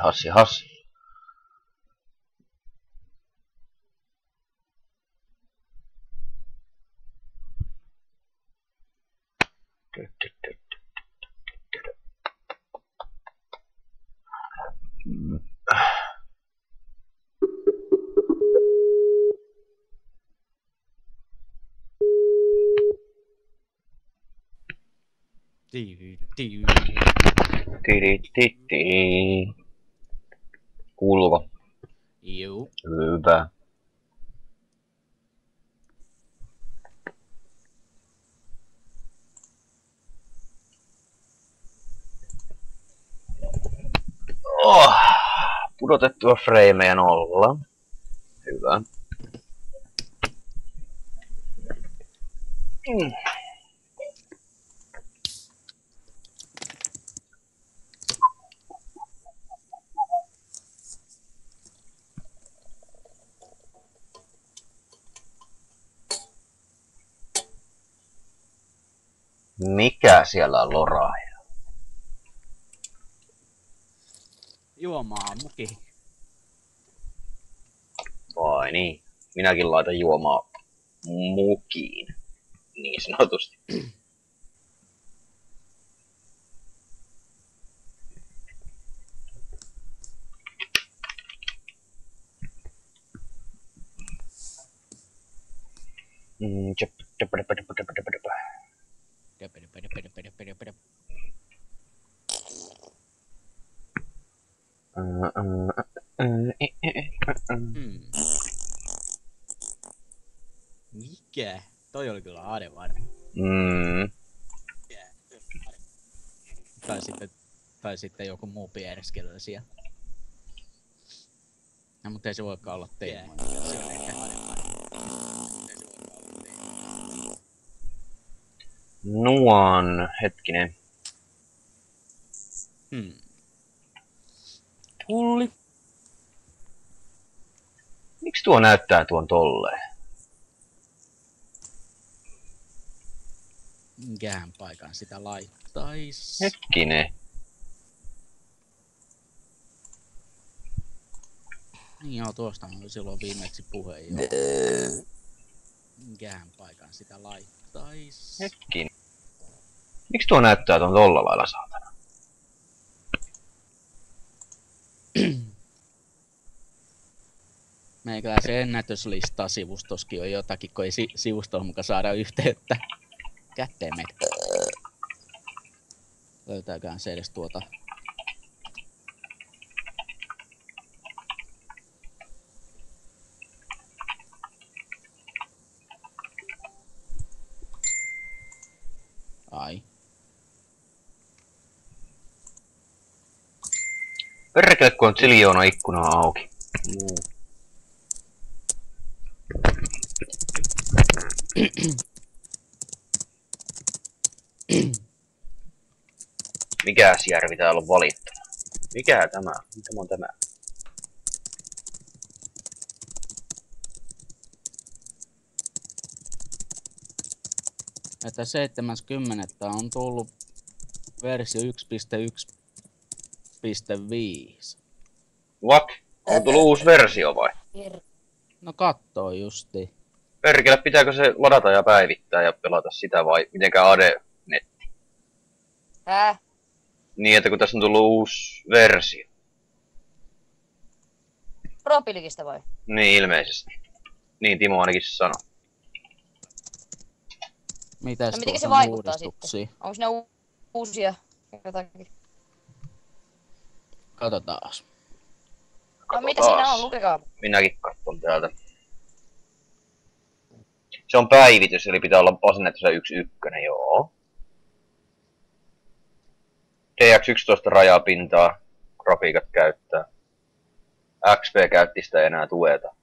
hassi. Kuuluuko? Juu. Hyvä. Pudotettua frameja 0. Hyvä. Mikä siellä loraa? Juomaa muki. Vai niin. Minäkin laitan juomaa mukiin. Niin sanotusti. Mikä? Toi oli kyllä adevarma. Tai sitten joku muu piereskellä siellä. No, mutta ei se voikaan olla teema. Nuan, hetkinen. Pulli. Miksi tuo näyttää tuon tolleen? Minkähän paikan sitä laittais? Hetkinen. Niin joo, tuosta oli silloin viimeksi puhe jo. Minkähän paikan sitä laittais? Hetkinen. Miksi tuo näyttää tuon tolla lailla, saatana? Meikäläisen ennätyslistaa sivustoskin on jotakin, kun ei sivustolla mukaan saada yhteyttä. Kätteemet. Löytääkään se edes tuota. Ai. Perkele, kun on ziljoona ikkunaa auki. Mikäs järvi täällä on valittuna? Mikä tämä? Mitä on tämä? Että 70. on tullut versio 1.1.5. What? On tullut uusi versio vai? No kattoo justi. Perkele, pitääkö se ladata ja päivittää ja pelata sitä vai mitenkään AD-netti? Niin, että kun tässä on tullut uusi versio. Propilikista vai? Niin, ilmeisesti. Niin, Timo ainakin sanoi. Mitäs No miten se tuota vaikuttaa uudistuksia? sitten? Onko ne uusia jotakin? Katsotaas. No mitä siinä on? Lukekaa. Minäkin katson täältä. Se on päivitys, eli pitää olla asennettu se 1.1, joo. DX11 rajapintaa, grafiikat käyttää. XP-käyttistä ei enää tueta.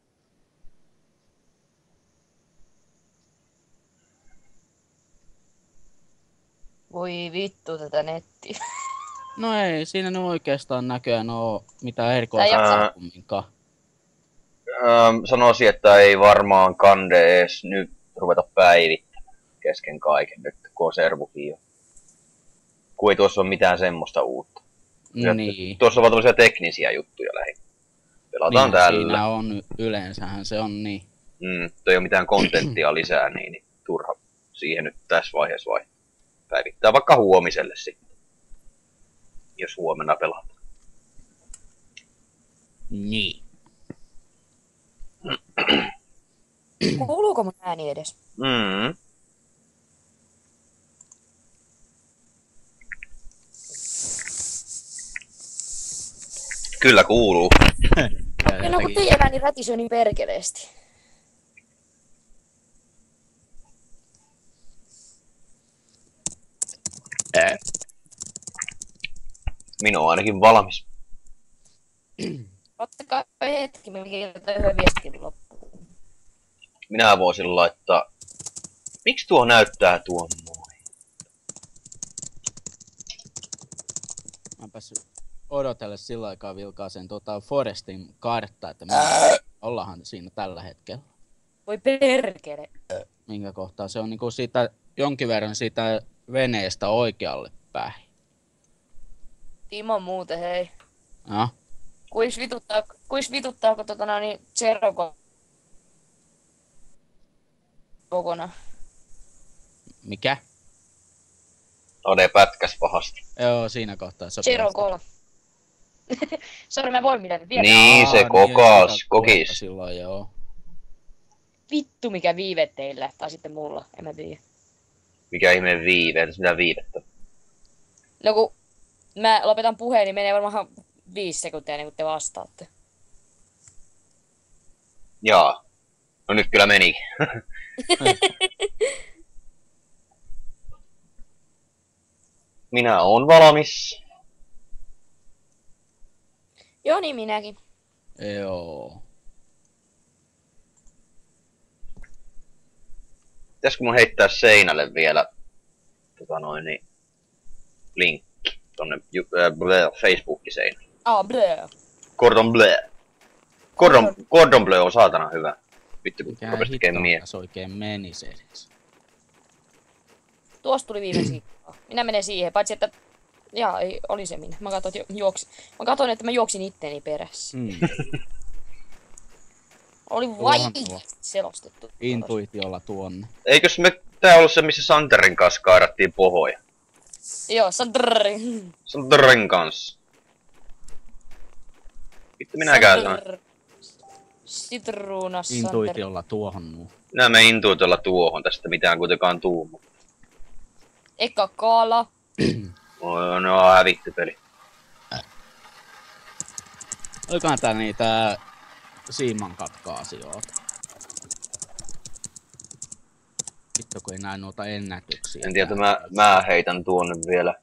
Voi vittu tätä nettiä. No ei, siinä nyt oikeastaan näköjään oo mitään erikoista kumminkaan. Sanoisin, että ei varmaan kande edes nyt ruveta päivittämään kesken kaiken nyt, kun on servukin jo. Kun ei tuossa ole mitään semmoista uutta. Niin. Tuossa on vaan tämmöisiä teknisiä juttuja lähinnä. Pelataan Niin, tällä. siinä on, yleensähän se on niin. Ei ole mitään kontenttia lisää, niin turha siihen nyt tässä vaiheessa vai päivittää vaikka huomiselle sitten. Jos huomenna pelataan. Niin. Kuuluuko mun ääni edes? Mm. Kyllä kuuluu. Ja no kun teidän ääni rätisöi niin perkeleesti. Minä on ainakin valmis. Ottakaa hetki, me kirjoitan yhden viestin loppuun. Minä voisin laittaa... Miksi tuo näyttää tuon noin? Mä oon päässyt odotelle sillä aikaa vilkaa sen Forestin kartta, että me ollaanhan siinä tällä hetkellä. Voi perkele. Minkä kohtaa se on niinku siitä, jonkin verran siitä veneestä oikealle päin. Timo muuten, hei. No, Kuis vituttaako Zeroko kokonaan? mikä? Ode pätkäs pahasti. Joo, siinä kohtaa se Zeroko. Sori, mä voin mitään vielä. Niin, se kokis. Silloin joo. Vittu mikä viive teillä, tai sitten mulla, en mä tiedä. Mikä ihmeen viive, entäs mitä viivettä? No kun mä lopetan puheen, niin menee varmaan 5 sekuntia ennen kuin te vastaatte. Jaa. No nyt kyllä meni. Minä oon valmis. Joo, niin minäkin. Joo. Pitäisikö mun heittää seinälle vielä linkki tonne Facebook-seinään? Blö. Cordon Bleu. Cordon Bleu on saatana hyvä. Vittu kun Mikä rupes tekemään hitto tässä oikein meni se edes? Tuosta tuli viimeksi. Minä menen siihen, paitsi että... Jaa, ei, oli se minä. Mä katsoin, että mä juoksin itteeni perässä. Oli vaikeasti selostettu. Intuitiolla tuonne. Eikös tää ollut se, missä Santerin kanssa kaadattiin pohoja? Joo, Sandri. Santerin kanssa. Vittu minäkään sanon. Sitruuna, Sandri. Intuitiolla tuohon nuu. Minä menen intuitiolla tuohon, tästä mitään kuitenkaan tuu. Eka kala. No hävitty peli. Olikohan tää niitä siiman katka-asioita? Vittu kun ei näe noita ennätyksiä. En tiedä, mä heitän tuonne vielä.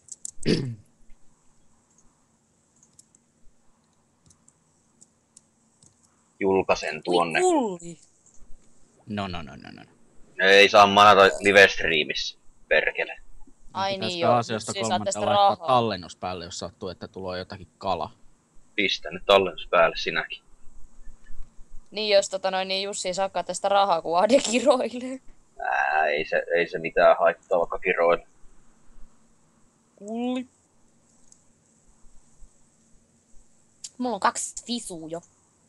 Julkaisen tuonne. Kulli. No. Ei saa manata live-striimissä, perkele. Ai niin Pitäisikö joo. asiasta Siis saa tästä kolmatta laittaa rahaa. tallennus päälle, jos sattuu, että tulee jotakin kala. Pistä nyt tallennus päälle sinäkin. Niin jos niin Jussi ei saakaan tästä rahaa, kun Ade kiroilee. Ei se mitään haittaa vaikka kiroilla. Kulli. Mulla on 2 fisua jo.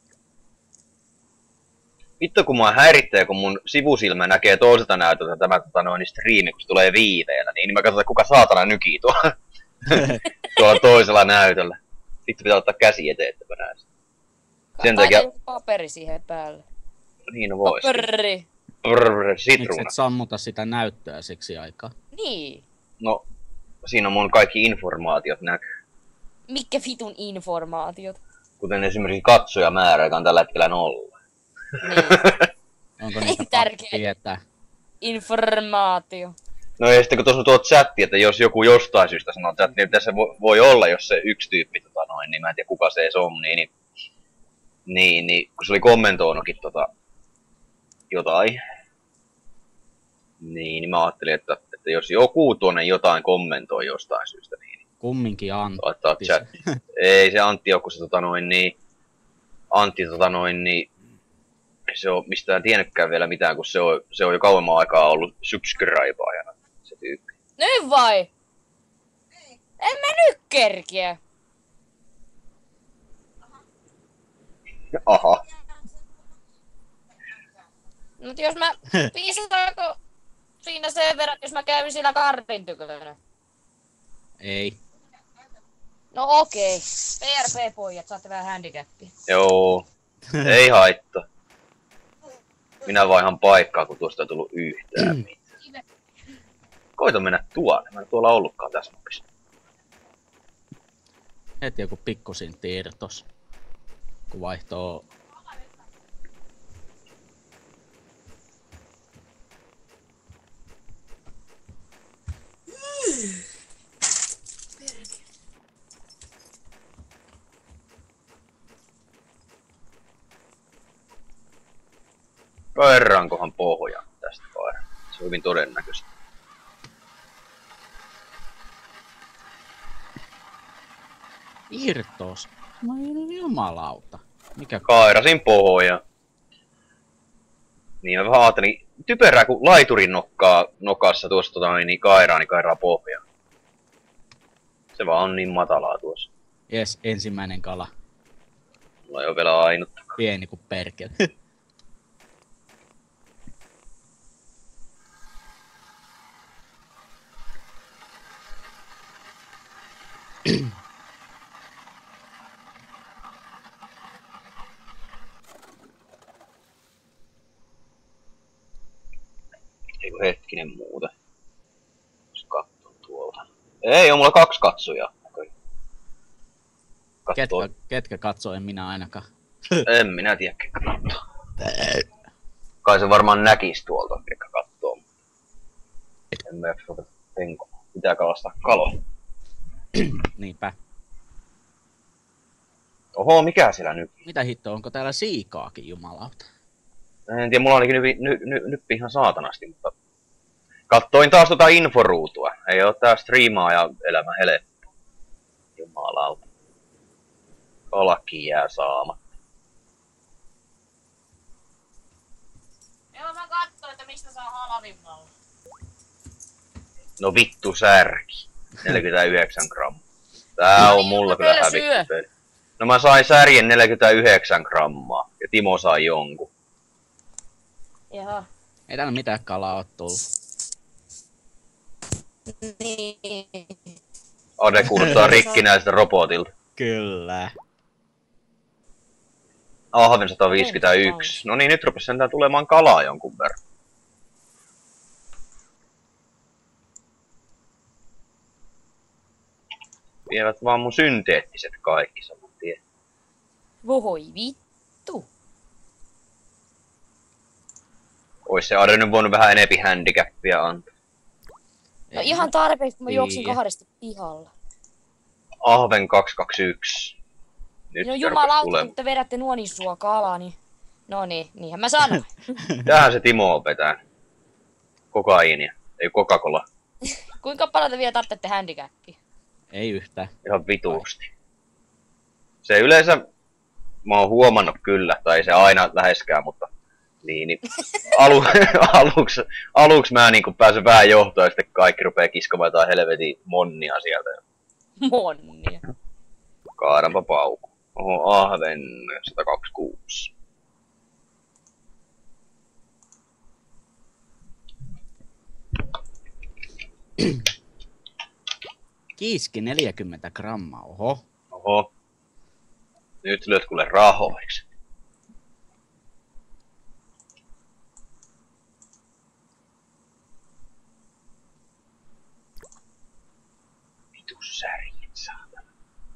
Vittu kun mua häiritsee, kun mun sivusilmä näkee toiselta näytöltä tämä striimi, kun se tulee viiveellä, niin mä katsotaan kuka saatana nykii tuolla toisella näytöllä. Vittu pitää ottaa käsi eteen, että mä näen sen. Sen takia... joku paperi siihen päälle. Niin no vois. Paperi. Miksi Sitruuna. et sammuta sitä näyttöä siksi aikaa? Niin. No, siinä on mun kaikki informaatiot näkyy. Mikä vitun informaatiot? Kuten esimerkiksi katsojamäärä, joka on tällä hetkellä 0. Niin. Onko Ei niitä pakko tärkeä. tietää? Informaatio. No ja sitten kun tuossa on tuo chatti, että jos joku jostain syystä sanoo chatti, niin tässä voi olla, jos se yksi tyyppi, niin mä en tiedä kuka se edes on, niin kun se oli kommentoinutkin jotain, niin mä ajattelin, että jos joku tuonne jotain kommentoi jostain syystä, niin Kumminkin laittaa Antti. chatti. Ei se Antti ole, kun se Antti se on mistään tiennytkään vielä mitään, kun se on jo kauemman aikaa ollut subscribaajana, se tyyppi. Nyt vai? En mä nyt kerkiä. Aha. Mut jos mä piisataanko siinä sen verran, jos mä käyn siellä Karrin tykönä? Ei. No okei. PRP-pojat, saatte vähän handicappia. Joo. Ei haittaa. Minä vaihan paikkaa, kun tuosta ei tullut yhtään mitään. Koita mennä tuonne. Mä en tuolla ollutkaan tässä mapissa. Heti joku pikkusintti irtos. Kun vaihtoo... Kairaankohan pohja tästä kaira. Se on hyvin todennäköistä. Irtos? No ei jumalauta. Mikä Kairasin pohja. Niin mä vähän ajattelin, typerää kun laiturin nokassa tuossa niin kairaa pohjaa. Se vaan on niin matalaa tuossa. Jes, ensimmäinen kala. Mulla ei oo vielä ainuttakaan. Pieni kuin perkele. Eiku hetkinen muuten. Jos katsoo tuolta. Ei, on mulla 2 katsojaa. Ketkä katsoo, en minä ainakaan. En minä tiedä, ketkä kattoo. Kai se varmaan näkis tuolta, ketkä kattoo. En mä jaksa ruveta penkomaan. Pitää kalastaa kaloja. Niinpä. Oho, mikä siellä nyt? Mitä hitto, onko täällä siikaakin, jumalauta? En tiedä, mulla ainakin nyppi ihan saatanasti, mutta... Kattoin taas tota inforuutua. Ei oo tää striimaa ja elämä helppo. Jumalauta. Kalakin jää saamatta. Joo, mä katsoin, että mistä saa halvimmalla. No vittu särki. 49 grammaa. Tää on mulla kyllä hävitty peli. No mä sain särjen 49 grammaa. Ja Timo sai jonkun. Jaha. Ei täällä mitään kalaa oo tullut. Niin. Ade kuulostaa rikkinäiseltä robotilta. Kyllä. Ahven 151. No niin, nyt rupes sentään tulemaan kalaa jonkun verran. Vievät vaan mun synteettiset kaikki saman tien. Voi vittu. Ois se Ade nyt voinut vähän enempi handicappia antaa. No ihan tarpeeksi, kun mä juoksin tiedä. 2 pihalla. Ahven 221. Nyt No se rupes jumalauta, tulemaan. kun te vedätte nuonisua kalaa, niin... No niin, niinhän mä sanoin. Tähän se Timo vetää. Kokaiinia. Ei Coca-Cola. Kuinka paljon te vielä tarvitsette handicappia? Ei yhtään. Ihan vituusti. Se yleensä, mä oon huomannut kyllä, tai ei se aina läheskään, mutta niin aluksi mä niinku pääsen vähän johtoon ja sitten kaikki rupee kiskomaan jotain helvetin monnia sieltä. Monnia. Kaadanpa pauku. Oho, ahven 126. Kiiski 40 grammaa, oho. Oho. Nyt lyöt kuule rahoiksi. Vitus särjit, saatana.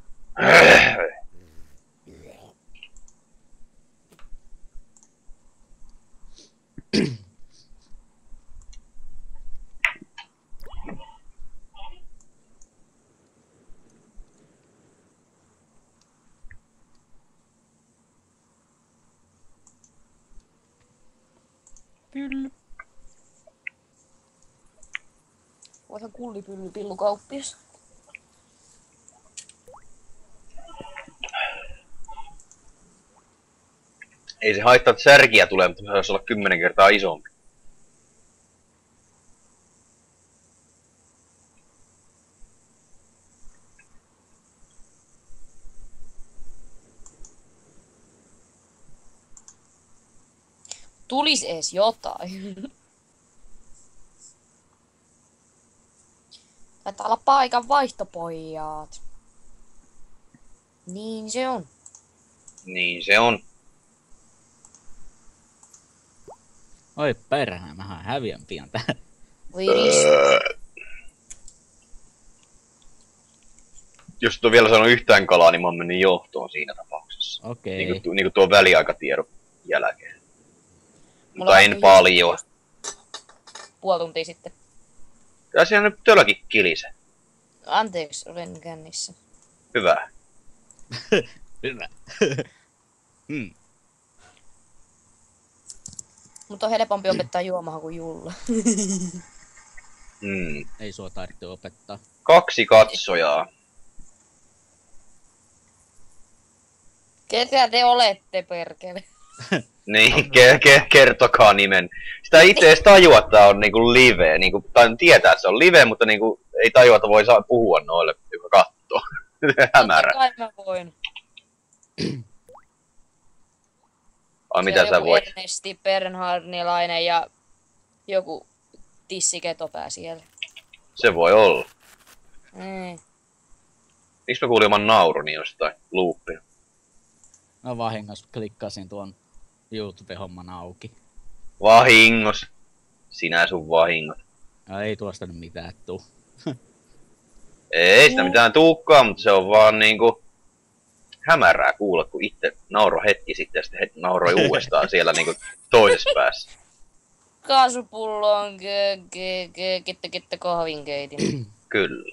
Pylly. Voithan kullipylly pillukauppias. Ei se haittaa, että särkiä tulee, mutta se saisi olla 10 kertaa isompi. Tulis ees jotain. Taitaa olla paikan vaihtopojat. Niin se on. Niin se on. Oi perhana, mähän häviän pian tähän. Voi risti. Jos et ole vielä saanut yhtään kalaa, niin mä oon mennyt johtoon siinä tapauksessa. Okei. Niinku tuo väliaikatiedon jälkeen. Mulla Mutta on en just paljon. Puoli tuntia sitten. Kyllä siellä nyt todellakin kilise. Anteeksi, olen kännissä. Hyvä. Hyvä. Mutta on helpompi opettaa juomahan kuin Julla. Ei sua tarvitse opettaa. 2 katsojaa. Ketä te olette, perkele? Niin, kertokaa nimen. Sitä ei itse edes tajua, että tää on niinku live. Niinku, tai tietää, että se on live, mutta niinku, ei tajua, että voi puhua noille, joka kattoo. Hämärä. Kai mä voin. Ai mitä sä voit? Ernesti Bernhardnilainen ja joku tissiketopää siellä. Se voi olla. Mm. Miksi mä kuulin oman nauruni jostain loopia? Mä vahingossa klikkasin tuon YouTube-homman auki. Vahingos. Sinä sun vahingot. Ja ei tuosta nyt mitään tuu. Ei sitä mitään tuukkaa, mutta se on vaan niinku hämärää kuulla, kun itse nauroi hetki sitten ja sitten nauroi uudestaan siellä niinku toisessa päässä. Kaasupullon kitte kahvinkeitin. Kyllä.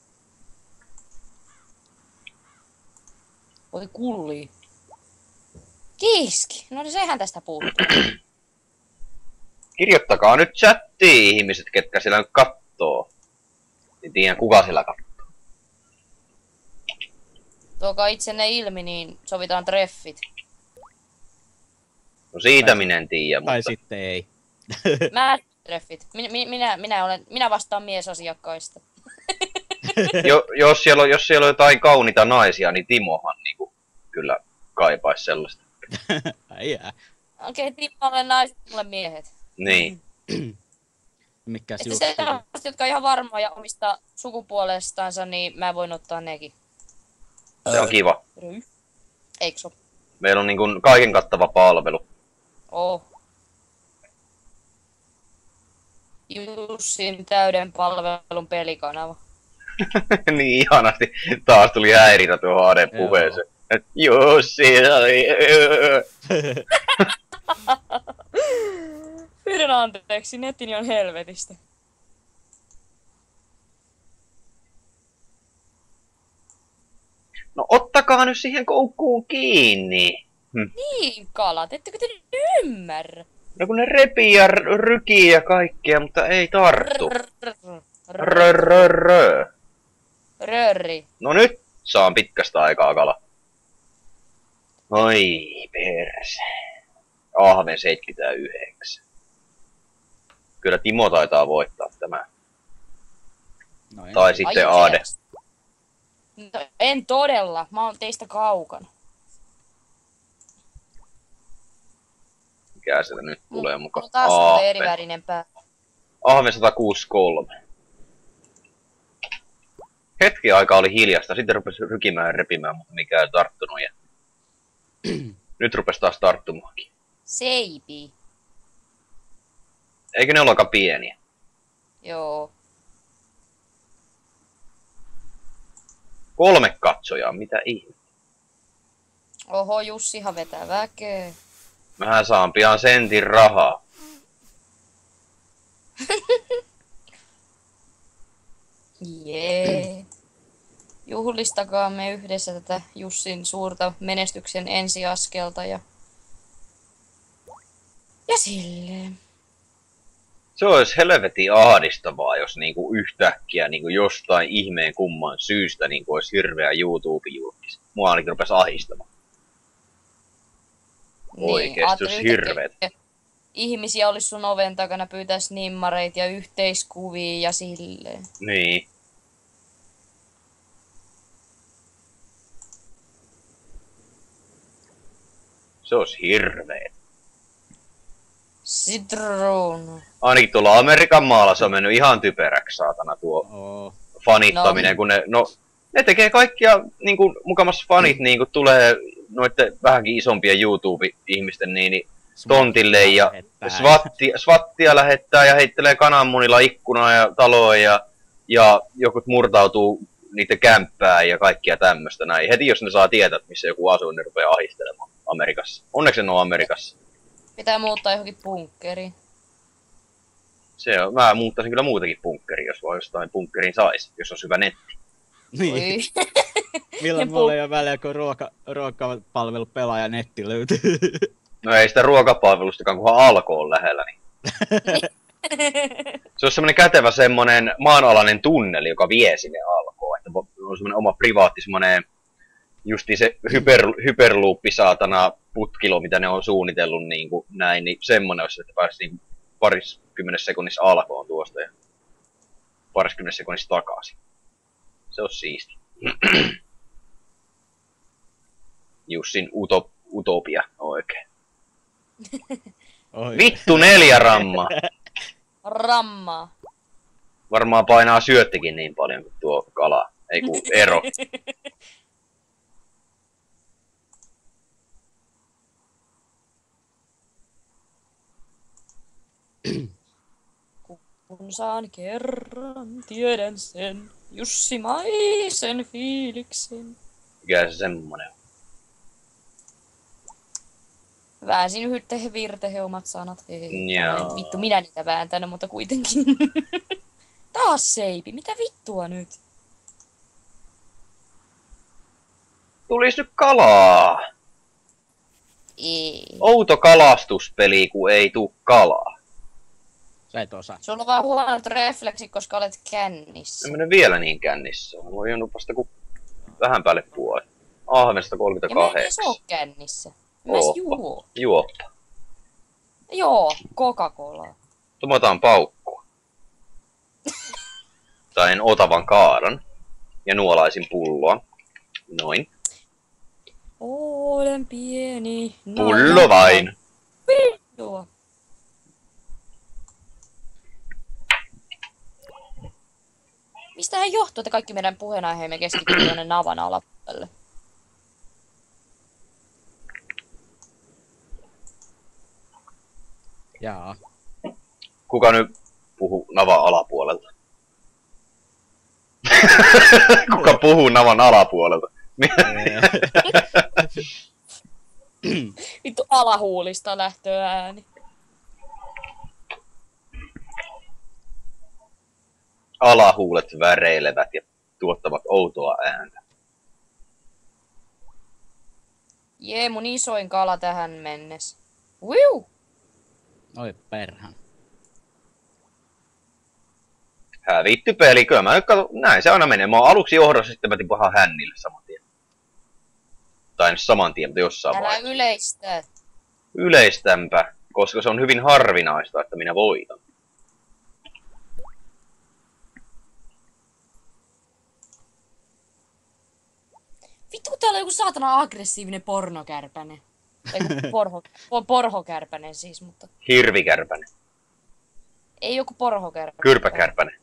Voi kulli. Kiiski. No niin sehän tästä puuttuu. Kirjoittakaa nyt chattiin ihmiset, ketkä siellä nyt kattoo. Niin tiedän kuka siellä kattoo. Tuokaa itsenne ilmi, niin sovitaan treffit. No siitä minä en tiedä, Tai mutta sitten ei. Mä treffit. Minä vastaan miesasiakkaista. jos siellä on jotain kauniita naisia, niin Timohan niinku kyllä kaipaisi sellaista. Ai jää. Okei, Timolle naiset, mulle miehet. Niin. Mikäs Että Jussi? sellaiset, jotka on ihan varmoja omista sukupuolestansa, niin mä voin ottaa nekin. Se on kiva. Eikö se ole? Meillä on niinku kaiken kattava palvelu. Oh. Jussin täyden palvelun pelikanava. Niin ihanasti taas tuli häiritä tuohon Aden puheeseen. Et Jussi, Pyydän anteeksi, nettini on helvetistä. no ottakaa nyt siihen koukkuun kiinni. Niin, kalat, ettekö te nyt ymmärrä? No kun ne repii ja rykii ja kaikkea, mutta ei tarttu. Rö. Röri. No nyt saan pitkästä aikaa kala. Oi perse. Ahven 79. Kyllä Timo taitaa voittaa tämä. No en. Tai sitten Ade. No, en todella, mä oon teistä kaukana. Mikä sieltä nyt tulee mukaan? Mulla taas on erivärinen pää. Ahven 163. Hetki aikaa oli hiljasta, sitten rupesi rykimään ja repimään, mutta mikä ei tarttunut. Ja nyt rupesi taas tarttumaankin. Seipi. Eikö ne ole aika pieniä? Joo. 3 katsojaa, mitä ihme. Oho, Jussihan vetää väkeä. Mähän saan pian sentin rahaa. Jee. Juhlistakaamme yhdessä tätä Jussin suurta menestyksen ensiaskelta ja silleen. Se olisi helvetin ahdistavaa, jos niinku yhtäkkiä niinku jostain ihmeen kumman syystä niinku olisi hirveä YouTube-julkis. Mua ainakin rupesi ahdistamaan. Oikeesti ajattelin olisi hirveet. Ihmisiä olisi sun oven takana, pyytäis nimmareita ja yhteiskuvia ja silleen. Niin. Se olisi hirveet. Citron. Ainakin tuolla Amerikan maalla se on mennyt ihan typeräksi, saatana, tuo Oo. fanittaminen, kun ne tekee kaikkia, niinku, mukamas fanit niinku tulee noitten vähänkin isompien YouTube-ihmisten niin tontille ja swattia lähettää ja heittelee kananmunilla ikkunaa ja taloa ja jokut murtautuu niiden kämppään ja kaikkia tämmöstä näin. Heti jos ne saa tietää, että missä joku asuu, ne rupeaa ahistelemaan Amerikassa. Onneksi ne on Amerikassa. Pitää muuttaa johonkin bunkkeriin. Se on, mä muuttaisin kyllä muutakin bunkkeriin, jos vaan jostain bunkkerin saisi, jos on hyvä netti. Niin. Oi. Milloin mulla ei ole väliä, kun ruokapalvelu pelaaja netti löytyy. No ei sitä ruokapalvelustakaan, kunhan Alko on lähellä. Niin. Se on semmonen kätevä semmonen maanalainen tunneli, joka vie sinne Alkoon. Että on semmonen oma privaatti semmonen justi se hyperlooppi saatana putkilo, mitä ne on suunnitellut niin kuin näin, niin semmonen olisi, että pääsi niin pariskymmenessä sekunnissa Alkoon tuosta ja pariskymmenessä sekunnissa takaisin. Se on siisti. Jussin utopia oikein. Oi. Vittu 4 rammaa! Rammaa. Varmaan painaa syöttikin niin paljon kuin tuo kala. Ei kun ero. Kun saan kerran, tiedän sen. Jussimaisen fiiliksen. Mikä se semmonen on? Väänsin hytte virte omat sanat. Ei, Joo. vittu, minä niitä vääntänyt, mutta kuitenkin. Taas seipi, mitä vittua nyt? Tulis nyt kalaa! Ei. Outo kalastuspeli, kun ei tuu kalaa. Sä et osaa. Sulla on vaan huonot refleksit, koska olet kännissä. En mene vielä niin kännissä. Mä voin vasta kun vähän päälle puoli. Ahvesta Ja mä en edes 38. oo kännissä. Mä Ooppa. juo. Juoppa. Joo, Coca-Cola. Tomataan paukkua. Tai en otavan kaaran. Ja nuolaisin pulloa. Noin. Olen pieni. Pullo vain. Joo. Mistähän johtuu, että kaikki meidän puheenaiheemme keskittyy tuonne navan alapuolelle? Jaa. Kuka nyt puhuu navan alapuolelta? Kuka puhuu navan alapuolelta? Vittu alahuulista lähtöääni. Alahuulet väreilevät ja tuottavat outoa ääntä. Jee, mun isoin kala tähän mennessä. Wiu! Oi perhän. Hävitty peli, kyllä mä nyt katso, näin se aina menee. Mä oon aluksi johdossa, sitten mä tipuin ihan hännille saman tien. Tai en saman tien, mutta jossain Älä vaiheessa. yleistä. Yleistämpä, koska se on hyvin harvinaista, että minä voitan. Vittu, kun täällä on joku saatana aggressiivinen pornokärpänen. Tai porhokärpänen siis, mutta Hirvikärpänen, ei joku porhokärpänen. kyrpäkärpänen.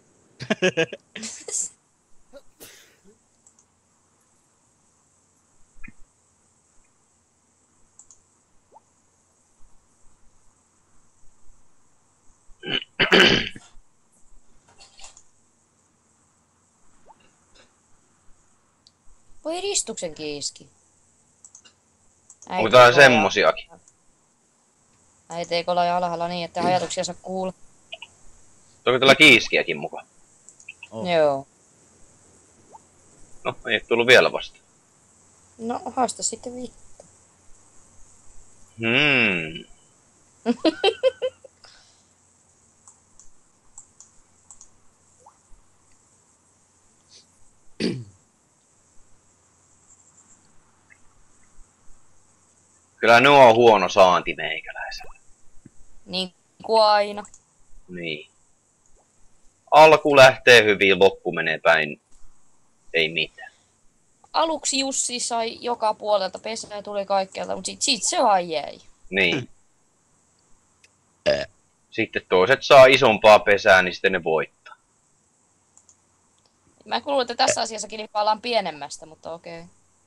Voi ristuksen kiiski. Onko tää semmosiakin? Äiti ei kola alhaalla niin, että ajatuksia saa kuulla. Onko tällä kiiskiäkin mukaan? Oh. Joo. No, ei tullut vielä vasta. No, haasta sitten vittu. Kyllä nuo on huono saanti meikäläisellä. Niin kuin aina. Niin. Alku lähtee hyvin, loppu menee päin. Ei mitään. Aluksi Jussi sai joka puolelta pesää ja tuli kaikkialta, mutta sit se vaan jäi. Niin. Sitten toiset saa isompaa pesää, niin sitten ne voittaa. Mä kuulin, että tässä asiassa kilpaillaan pienemmästä, mutta okei.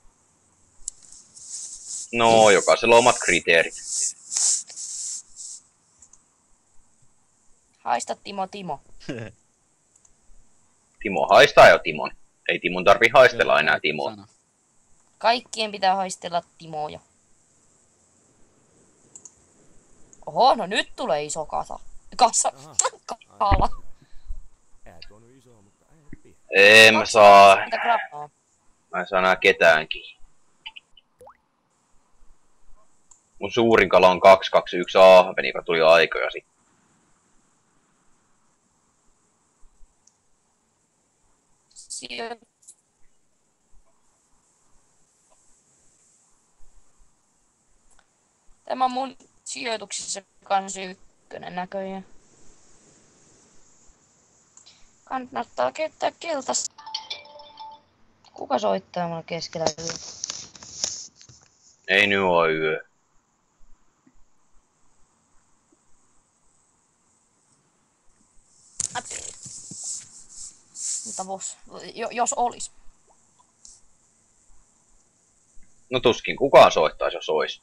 No, jokaisella on omat kriteerit. Haista Timo. Timo haistaa jo Timon. Ei Timon tarvi haistella enää Timoa. Sana. Kaikkien pitää haistella Timoja. Oho, no nyt tulee iso kasa. Kala. En mä saa. Mitä grammaa? Mä en saa nää ketäänkin. Mun suurin kala on 221 ahveni, joka tuli aikoja sitten. Tämä on mun sijoituksissa kans ykkönen näköjään. Kannattaa käyttää keltaista. Kuka soittaa mulle keskellä yötä? Ei nyt oo yö. Mutta jos olis. No tuskin kukaan soittaisi, jos ois.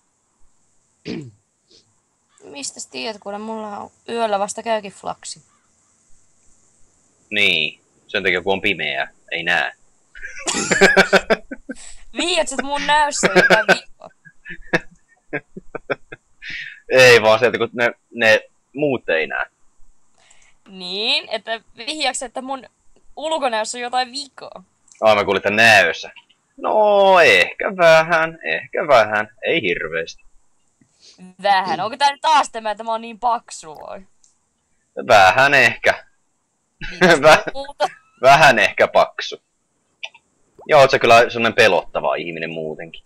Mistäs tiedät, kun mulla on yöllä vasta käykin flaksi. Niin, sen takia kun on pimeää, ei näe. Viiät mun näyssä jotain viikkoa. Ei vaan sieltä, kun ne muut ei näe. Niin, että vihjaks, että mun ulkonäössä on jotain vikaa. Mä kuulin, että näössä. No, ehkä vähän, ei hirveesti. Vähän. Onko tää nyt taas tämä, että mä oon niin paksu vai? Vähän ehkä. Muuta. Vähän ehkä paksu. Joo, oot sä kyllä sellainen pelottava ihminen muutenkin.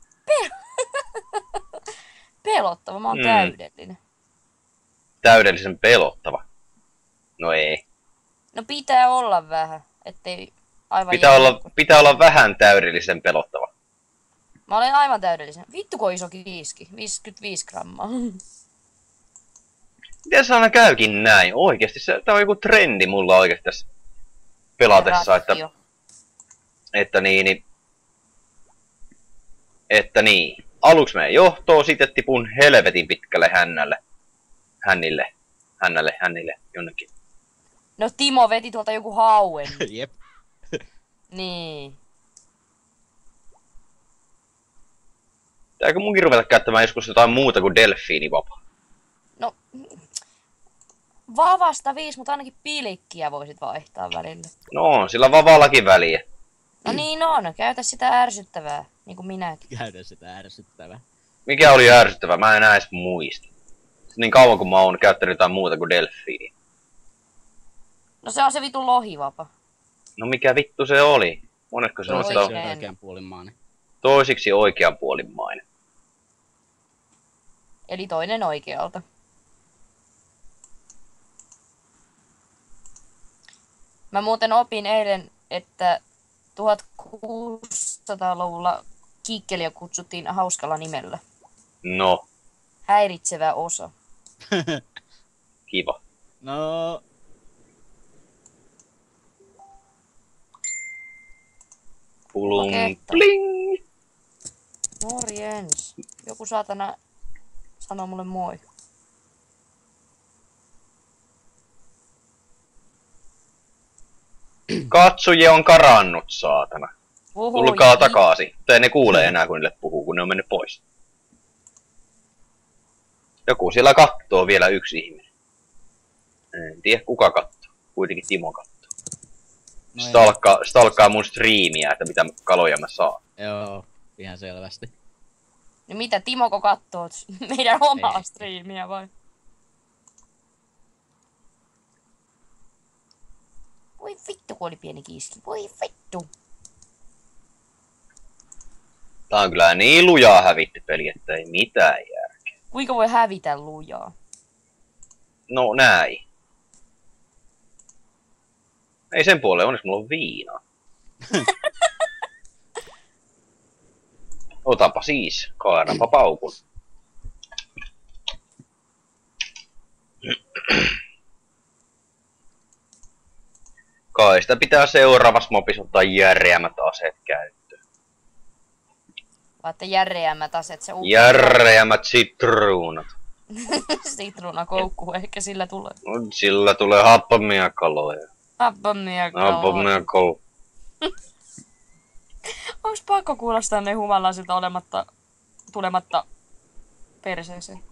Pelottava, mä oon täydellinen. Täydellisen pelottava. No ei. No pitää olla vähän, ettei aivan Pitää olla vähän täydellisen pelottava. Mä olen aivan täydellisen. Vittu kun iso kiiski. 55 grammaa. Miten se aina käykin näin? Oikeesti, tää on joku trendi mulla oikeesti tässä pelatessa, että niin. Aluksi menee johtoon, sitten tipun helvetin pitkälle hännille, jonnekin. No Timo veti tuolta joku hauen. Jep. Niin. Pitääkö munkin ruveta käyttämään joskus jotain muuta kuin delfiinivapaa? No, vavasta 5, mutta ainakin pilikkiä voisit vaihtaa välillä. No on sillä vavallakin väliä. No niin on, käytä sitä ärsyttävää, niin kuin minäkin. Käydä sitä ärsyttävää. Mikä oli ärsyttävää? Mä en edes muista. Niin kauan kun mä oon käyttänyt jotain muuta kuin delfiini. No se on se vitun lohivapa. No mikä vittu se oli? Monetko se on sitä? Toiseksi oikeanpuolimmainen. Toisiksi oikeanpuolimmainen. Eli toinen oikealta. Mä muuten opin eilen, että 1600-luvulla kiikkeliä kutsuttiin hauskalla nimellä. No, Häiritsevä osa. kiva. No, Pulung, Paketta. bling! Morjens. Joku saatana sanoo mulle moi. Katsoja on karannut, saatana. Oho, Tulkaa takaisin. Mutta ei ne kuule enää, kun niille puhuu, kun ne on mennyt pois. Joku siellä kattoo vielä yksi ihminen. En tiedä kuka kattoo. Kuitenkin Timo kattoo. no Stalkkaa mun striimiä, että mitä kaloja mä saan. joo, ihan selvästi. No mitä, Timoko kattoo meidän omaa Ei. striimiä vai? Voi vittu, kun oli pieni kiiski. Voi vittu. Tää on kyllä niin lujaa hävitty peli, että ei mitään järkeä. Kuinka voi hävitä lujaa? No näin. Ei sen puoleen, onneksi mulla on viinaa. Otapa siis, kaadapa paukun. Kai sitä pitää seuraavassa mopissa ottaa järeämmät aseet käyttöön. Vaikka järeämmät aset se Järeämmät sitruunat. Sitruunakoukku ehkä sillä tulee. Sillä tulee happamia kaloja. Happamia kaloja. Happamia kaloja. Onks pakko kuulostaa ne humalaisilta tulematta perseeseen?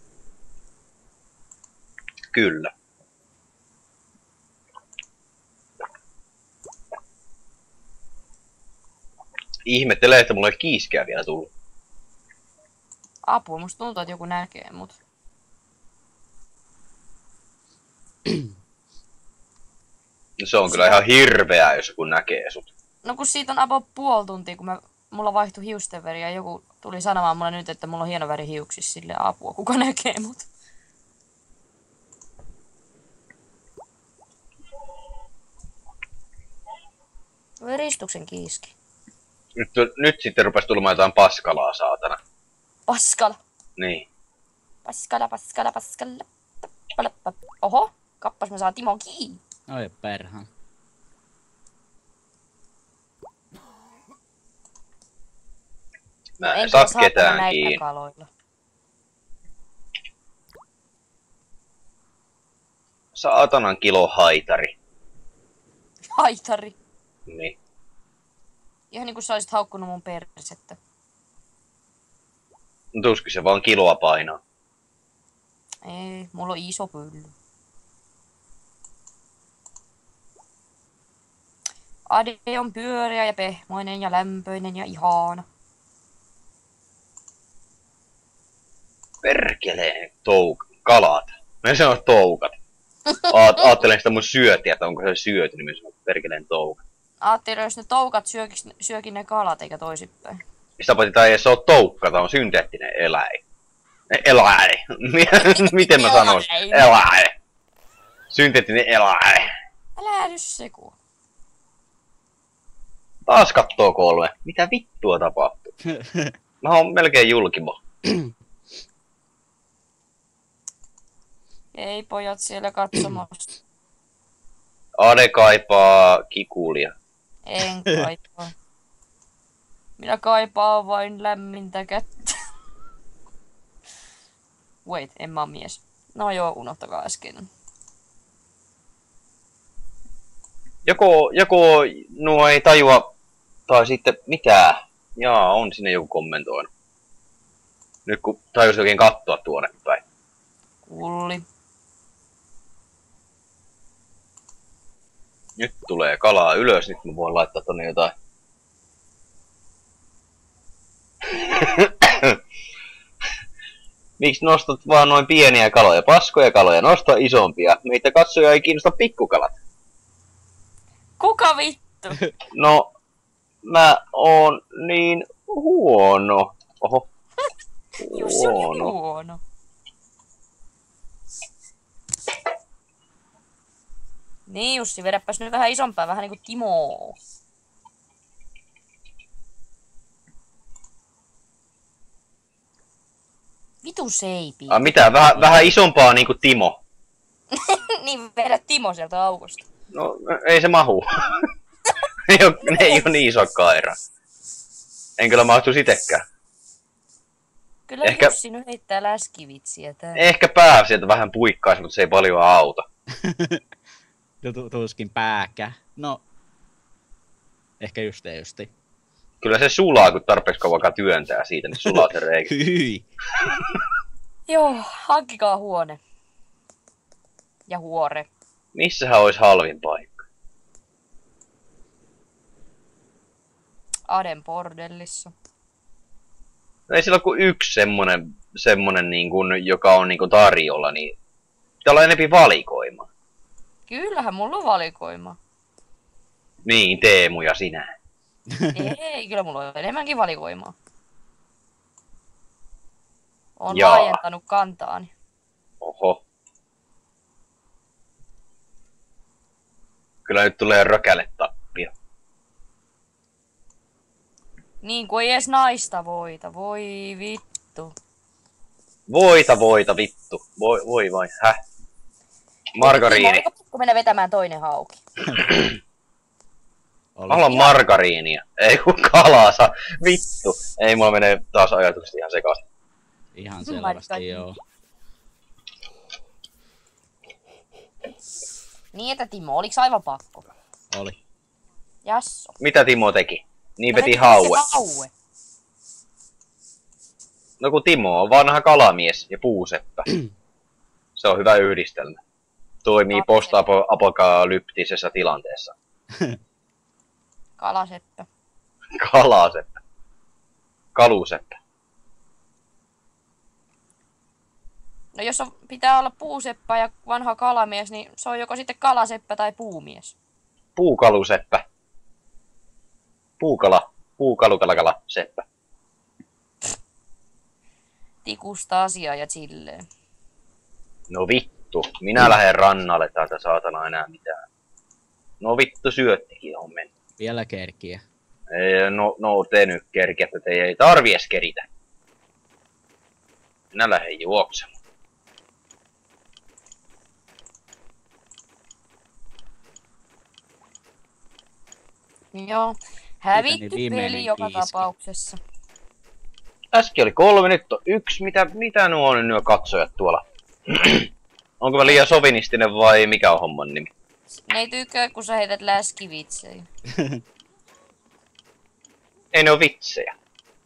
Kyllä. Ihmettelee, että mulla ei kiiskeä vielä tullut. Apua, musta tuntuu, että joku näkee mut. No se on kyllä ihan hirveää, jos joku näkee sut. No kun siitä on about puoli tuntia, kun mulla vaihtui hiusten väri ja joku tuli sanomaan mulle nyt, että mulla on hieno väri hiuksissa, sille apua, kuka näkee mut. Veristuksen kiiski. Nyt sitten rupes tulemaan jotain paskalaa, saatana. Paskala. Niin. Paskala. Oho, kappas mä saan Timo kiinni. Oi perhän. Mä en saa ketään kiinni. Kaloilla. Saatanan kilo haitari. Haitari. Niin. Ihan niinku sä olisit haukkunut mun persettä. No tuskin se vaan kiloa painaa. Ei, mulla on iso pylly. Ade on pyöreä ja pehmoinen ja lämpöinen ja ihana. Perkeleen kalat. Mä se on toukat. Aattelen sitä mun syötiä, että onko se syöty, niin mä sanon perkeleen toukat. Ajattelin, jos ne toukat syökin ne kalat eikä toisinpäin. Sitä paitsi tää ei se oo toukka, tää on synteettinen eläin. Eläin. Miten mä sanois? Eläin. Synteettinen eläin. Älä nyt sekua. Taas kattoo 3. Mitä vittua tapahtuu? Mä oon melkein julkimo. Ei pojat siellä katsomassa. Ade kaipaa kikulia. En kaipaa. Minä kaipaan vain lämmintä kättä. Wait, en mä oo mies. No joo, unohtakaa äsken. Joko nuo ei tajua, tai sitten mitä? Jaa, on sinne joku kommentoinut. Nyt kun tajus oikein katsoa tuonne päin. Kulli. Nyt tulee kalaa ylös, nyt mä voin laittaa tonne jotain. Miksi nostat vaan noin pieniä kaloja? Paskoja kaloja, nosta isompia. Meitä katsoja ei kiinnosta pikkukalat. Kuka vittu? No, mä oon niin huono. Oho. Jussi on huono. Niin Jussi, vedäpäs nyt vähän isompaa, vähän niinku Timo. Vitu seipi. Mitä? Vähän isompaa niinku Timo. Niin, vedä Timo sieltä aukosta. No, ei se mahu. Ne ei oo niin iso kaira. En kyllä mahtuisi itekään. Kyllä Ehkä- Jussi nyt heittää läskivitsiä tää. Ehkä pää sieltä vähän puikkaisi, mutta se ei paljon auta. Tuskin pääkä. No. Ehkä justi. Kyllä se sulaa, kun tarpeeksi kauan työntää siitä, niin sulaa se reikä. Hyi. Joo, hankkikaa huone. Ja huore. Missähän olisi halvin paikka? Aden bordellissa. No ei sillä ole kuin yksi semmonen niin kuin, joka on niin kuin tarjolla, niin täällä on enempi valikoima. Kyllähän mulla on valikoima. Niin, Teemu ja sinä. Ei, kyllä mulla on enemmänkin valikoimaa. Oon Jaa. laajentanut kantaani. Oho. Kyllä nyt tulee rökäle tappia. Niin kuin ei edes naista voita. Voi vittu. Voita vittu. Voi vai, häh? Margariini. Timo, oliko mennä vetämään toinen hauki? Haluan margariinia. Ei kun kalasa. Vittu. Ei mulla menee taas ajatukset ihan sekaisin. Ihan selvästi joo. Niin että Timo, oliks aivan pakko? Oli. Jasso. Mitä Timo teki? Niin No veti se haue. haue. No kun Timo on vanha kalamies ja puuseppä. Se on hyvä yhdistelmä. Toimii post-apokalyptisessa tilanteessa. Kalaseppä. Kalaseppä. Kaluseppä. No jos pitää olla puuseppä ja vanha kalamies, niin se on joko sitten kalaseppä tai puumies. Puukaluseppä. Puukala. Puukalukalakala. Seppä. Tikusta asiaa ja silleen. No vittu. Minä lähden rannalle täältä saatana enää mitään. No vittu syöttikin on mennyt. Vielä kerkiä. No te nyt kerkiätte, te ei tarvi edes keritä. Minä lähden juoksemaan. Joo. Hävitty Niin viimeinen peli joka kiiski. tapauksessa. Äsken oli 3, nyt on 1. Mitä nuo on nuo katsojat tuolla? Onko mä liian sovinistinen vai mikä on homman nimi? Ne ei tykkää, kun sä heität läskivitsejä. Ei ne oo vitsejä.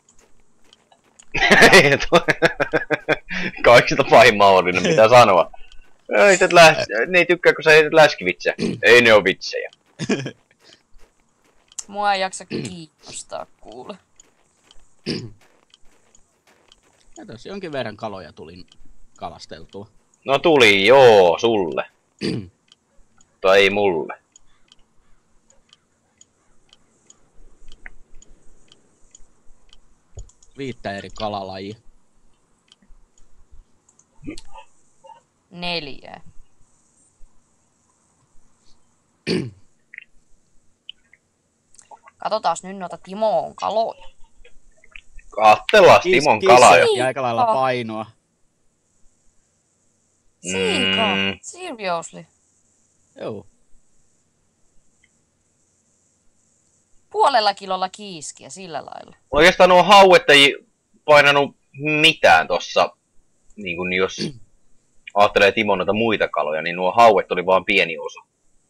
Kaikista pahin mahdollinen, mitä sanoa. Ne ei tykkää, kun sä heität läskivitsejä. Ei ne oo vitsejä. Mua ei jaksa kiinnostaa, kuule. Ja tässä jonkin verran kaloja tuli kalasteltua. No tuli joo, sulle. Mutta ei mulle. Viittä eri kalalajia. 4. Katsotaas nyt noita Timoon kaloja. Kattellaan Timon kala jo. Ja aika lailla painoa. Siika, seriously. Joo. 0,5 kilolla kiiskiä sillä lailla. Oikeastaan nuo hauet ei painanut mitään tossa. Niin kun jos ajattelee Timon noita muita kaloja, niin nuo hauet oli vaan pieni osa.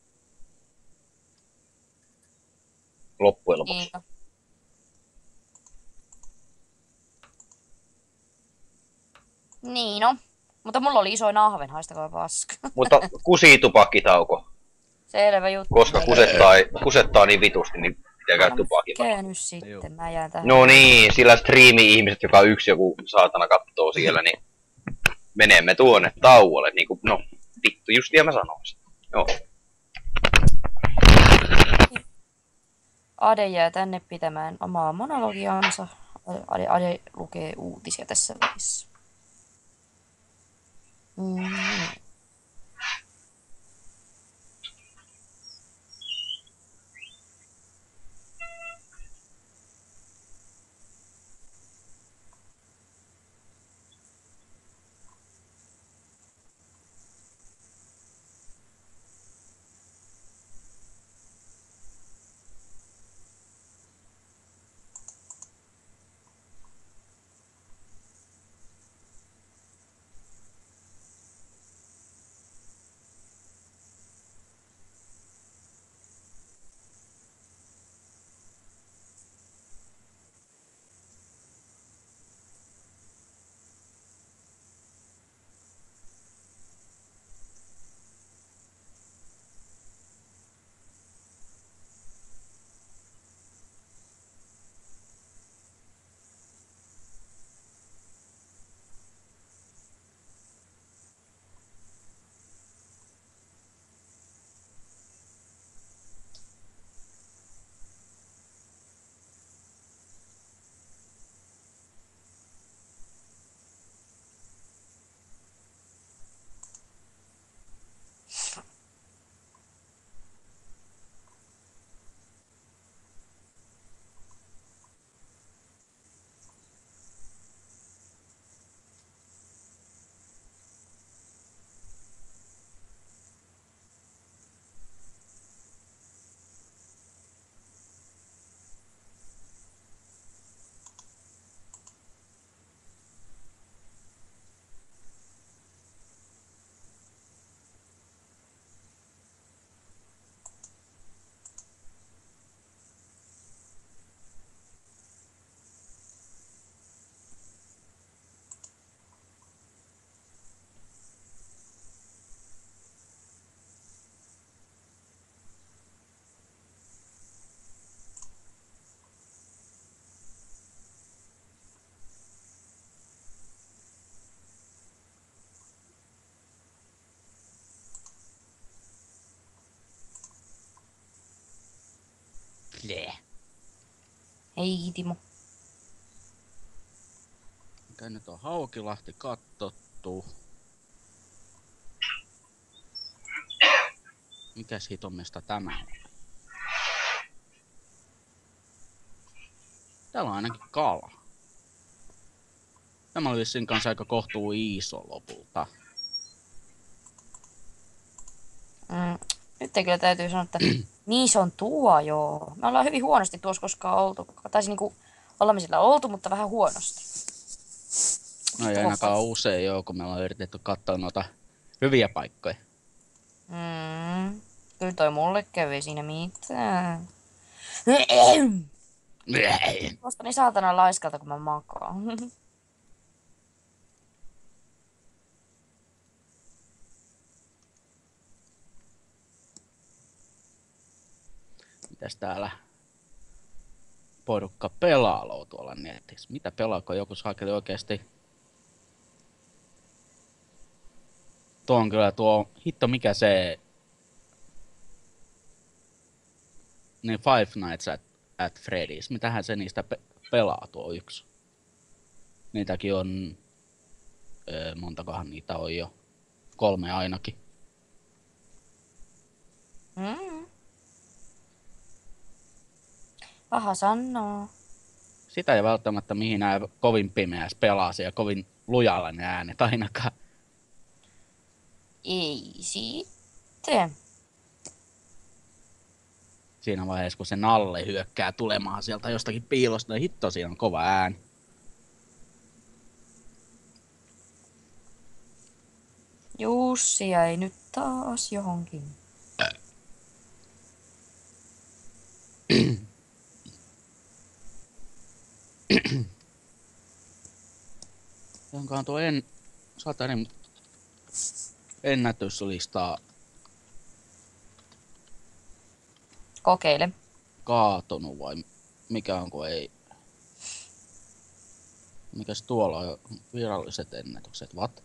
Loppujen lopuksi. Niin. Niin no. Mutta mulla oli isoin ahven, haistakaa paska. Mutta kusitupakkitauko. Selvä juttu. Koska kusettaa niin vitusti, niin pitää käydä tupakilla. Mikä nyt sitten? Mä jään tähän. No niin, sillä striimi-ihmiset, joka yksi joku saatana kattoo siellä, niin menemme tuonne tauolle. Niin kuin, no, vittu, justiin mä sanoisin. Joo. Ade jää tänne pitämään omaa monologiaansa. Ade lukee uutisia tässä välissä. Hei Timo. Okei, nyt on Haukilahti kattottu. Mikäs hitomista tämä on? Täällä on ainakin kala. Tämä oli vissiin kanssa aika kohtuu iso lopulta. Nyt kyllä täytyy sanoa, että niin se on tuo joo. Me ollaan hyvin huonosti tuossa koskaan oltu. Taisi niinku olla me sillä oltu, mutta vähän huonosti. No ei ainakaan usein joo, kun me ollaan yritetty katsoa noita hyviä paikkoja. Kyllä toi mulle kävi siinä mitään. Tuosta niin saatana laiskalta, kun mä makaan. Mitäs täällä porukka pelaa tuolla netissä? Mitä pelaako joku saakeli oikeesti? Tuo on kyllä tuo, hitto mikä se... Niin Five Nights at Freddy's. Mitähän se niistä pelaa tuo yksi? Niitäkin on... montakohan niitä on jo? 3 ainakin. Paha sanoo. Sitä ei välttämättä mihin nää kovin pimeässä pelasi ja kovin lujalla ne äänet ainakaan. Ei sitten. Siinä vaiheessa kun se Nalle hyökkää tulemaan sieltä jostakin piilosta, niin hitto siinä on kova ääni. Jussi jäi nyt taas johonkin. Onkohan tuo Satanin ennätyslistaa Kokeile. kaatunut vai mikä on kun ei... Mikäs tuolla on viralliset ennätykset, what?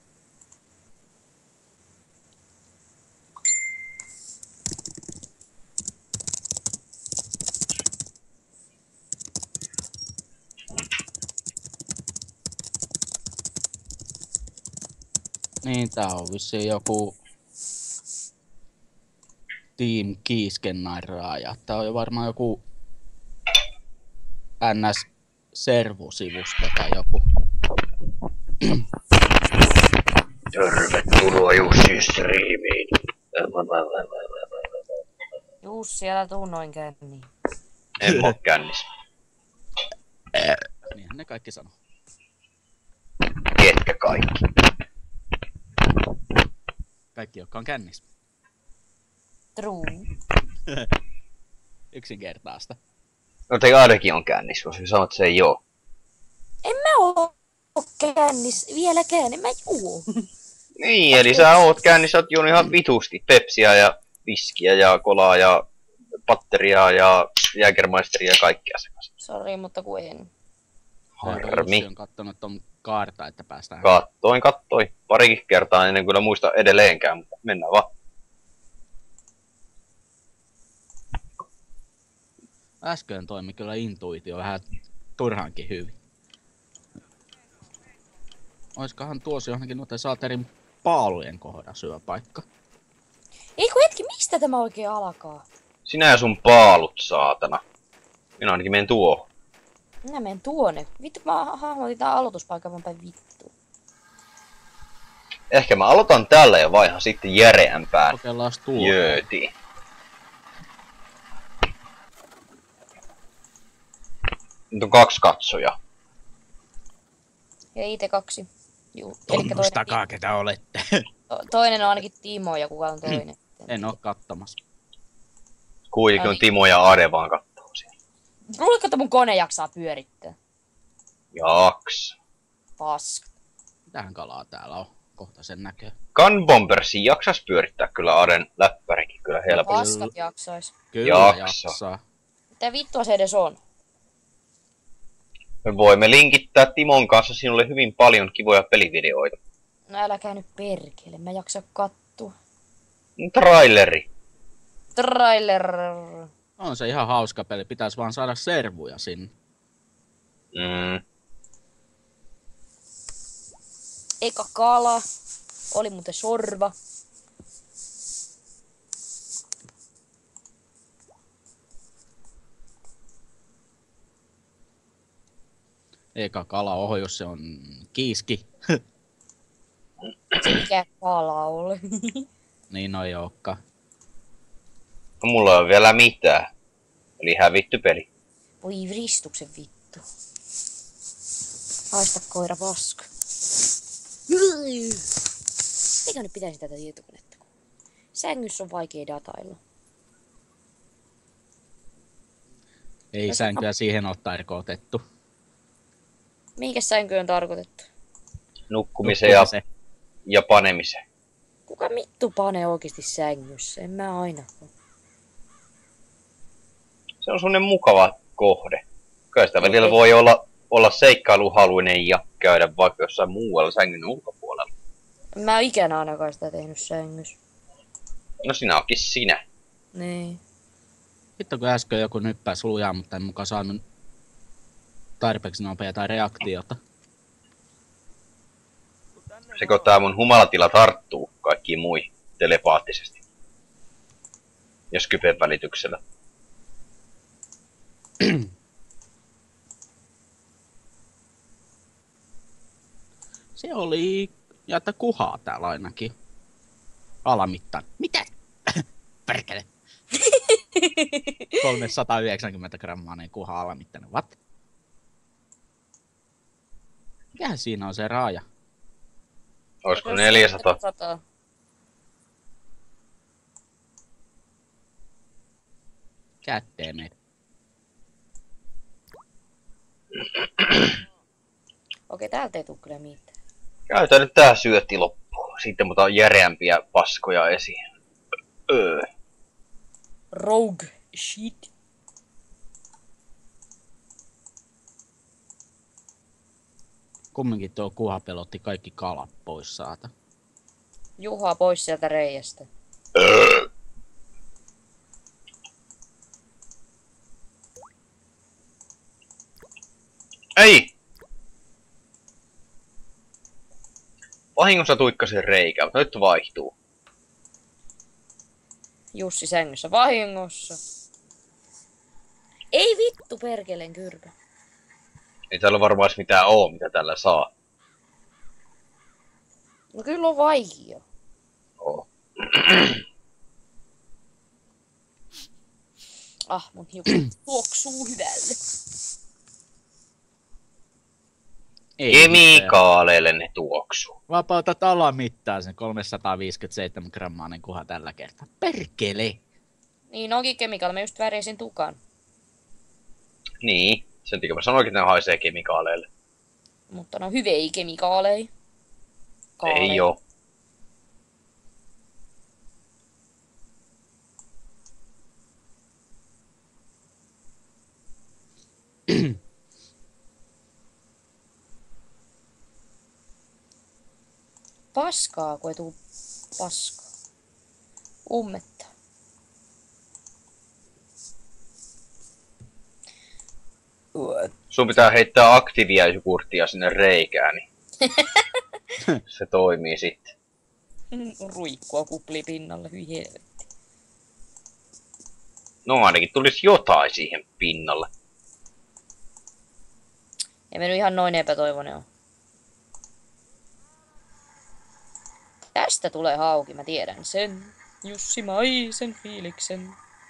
Niin, tää on vissiin joku Team Kiiskennairaaja. Tää on jo varmaan joku NS-servusivusto tai joku. Tervetuloa Jussi striimiin. Jussi, älä tuu noin känniin. En oo kännissä. Niinhän ne kaikki sanoo. Ketkä kaikki? Kaikki, jotka on kännissä. True. Yksinkertaista. No te Adekin on kännissä, koska sanot, että se ei oo. En mä oo kännis vieläkään, en mä juo. Niin, eli sä oot kännissä, oot juonut ihan vitusti. Pepsiä ja viskiä ja kolaa ja patteriaa ja Jägermeisteria ja kaikkea sekaisin. Sori, mutta kun en. Harmi. Jussi on kattonut ton kaarta, että päästään. Kattoin. Parikin kertaa, en kyllä muista edelleenkään, mutta mennään vaan. Äsken toimi kyllä intuitio vähän turhaankin hyvin. Oiskohan tuossa johonkin noiden Saaterin paalujen kohdassa syöpaikka? Ei kun hetki, mistä tämä oikein alkaa? Sinä ja sun paalut, saatana. Minä ainakin menen tuohon. Minä menen tuonne. Vittu, mä hahmotin tää aloituspaikan vaan päin vittu. Ehkä mä aloitan tällä ja vaihan sitten järeämpään Kokeillaan tuo. jöötiin. Nyt on 2 katsojaa. Ja IT 2. Juu. Tunnustakaa, ketä olette. Toinen on ainakin Timo ja kuka on toinen. En oo kattomassa. Kuitenkin on Timo ja Ade vaan kattoo siellä. Luuletko, että mun kone jaksaa pyörittää? Jaks. Paska. Mitähän kalaa täällä on? Kohta sen näkee. Gunbombersi jaksas pyörittää kyllä Aden läppärikin kyllä helposti. Paskat jaksais. Kyllä Jaksa. jaksaa. Mitä vittua se edes on? Me voimme linkittää Timon kanssa sinulle hyvin paljon kivoja pelivideoita. No älkää nyt perkele, mä jaksa kattua. Traileri. Trailer. On se ihan hauska peli, pitäis vaan saada servuja sinne. Eka kala. Oli muuten sorva. Eka kala oho, jos se on kiiski. Se mikä kala oli. Niin ei ookaan. No, mulla ei ole vielä mitään. Eli hävitty peli. Voi ristuksen vittu. Haista koira paska. Eikö nyt pitäisi tätä tietokonetta? Sängyssä on vaikea datailla. Ei sänkyä siihen ole tarkoitettu. Mihinkä sänky on tarkoitettu? Nukkumiseen ja panemiseen. Kuka mittu panee oikeesti sängyssä? En mä ainakaan. Se on semmonen mukava kohde. Kyllä sitä välillä voi olla seikkailuhaluinen ja käydä vaikka jossain muualla sängyn ulkopuolella. En mä ikänä ainakaan sitä tehnyt sängyssä. No sinä onkin sinä. Niin. Vittu kun äsken joku nyppäs lujaa, mutta en mukaan saanut tarpeeksi nopeata reaktiota. Sekö tää mun humalatila tarttuu kaikkiin muihin telepaattisesti? Ja Skypen välityksellä. Se oli jätä kuhaa täällä ainakin. Alamittaan. Mitä? Perkele. 390 grammainen kuha alamittainen. What? Mikähän siinä on se raja? Olisiko 400? 100. Goddammit. Okei, täältä ei tuu kyllä mitään. Käytä nyt tää syötti loppuun. Sitten mutta on järeämpiä paskoja esiin. Rogue shit. Kumminkin tuo kuha pelotti kaikki kalat pois saata. Juha pois sieltä reiästä. Ei! Vahingossa tuikkasin reikä, mutta nyt vaihtuu. Jussi sängyssä vahingossa. Ei vittu perkeleen kyrpä. Ei täällä varmaan edes mitään oo, mitä tällä saa. No kyllä on vaikea. Oo. Mun hiukset tuoksuu hyvälle. Kemikaaleille ne tuoksuu. Vapautat alamittaan sen 357 grammainen kuha tällä kertaa. Perkele! Niin onkin kemikaali, mä just värjäsin tukan. Niin, sen takia mä sanoinkin, että ne haisee kemikaaleille. Mutta no hyviä kemikaaleja. Ei oo. Paskaa, kun ei tuu paskaa. Ummetta. Sun pitää heittää aktiviajukurttia sinne reikään, niin se toimii sitten. Ruikkua kupli pinnalle, hyi helvetti. No ainakin tulisi jotain siihen pinnalle. Ei mennyt ihan noin epätoivoinen on. Tästä tulee hauki, mä tiedän sen. Jussi Maisen fiiliksen.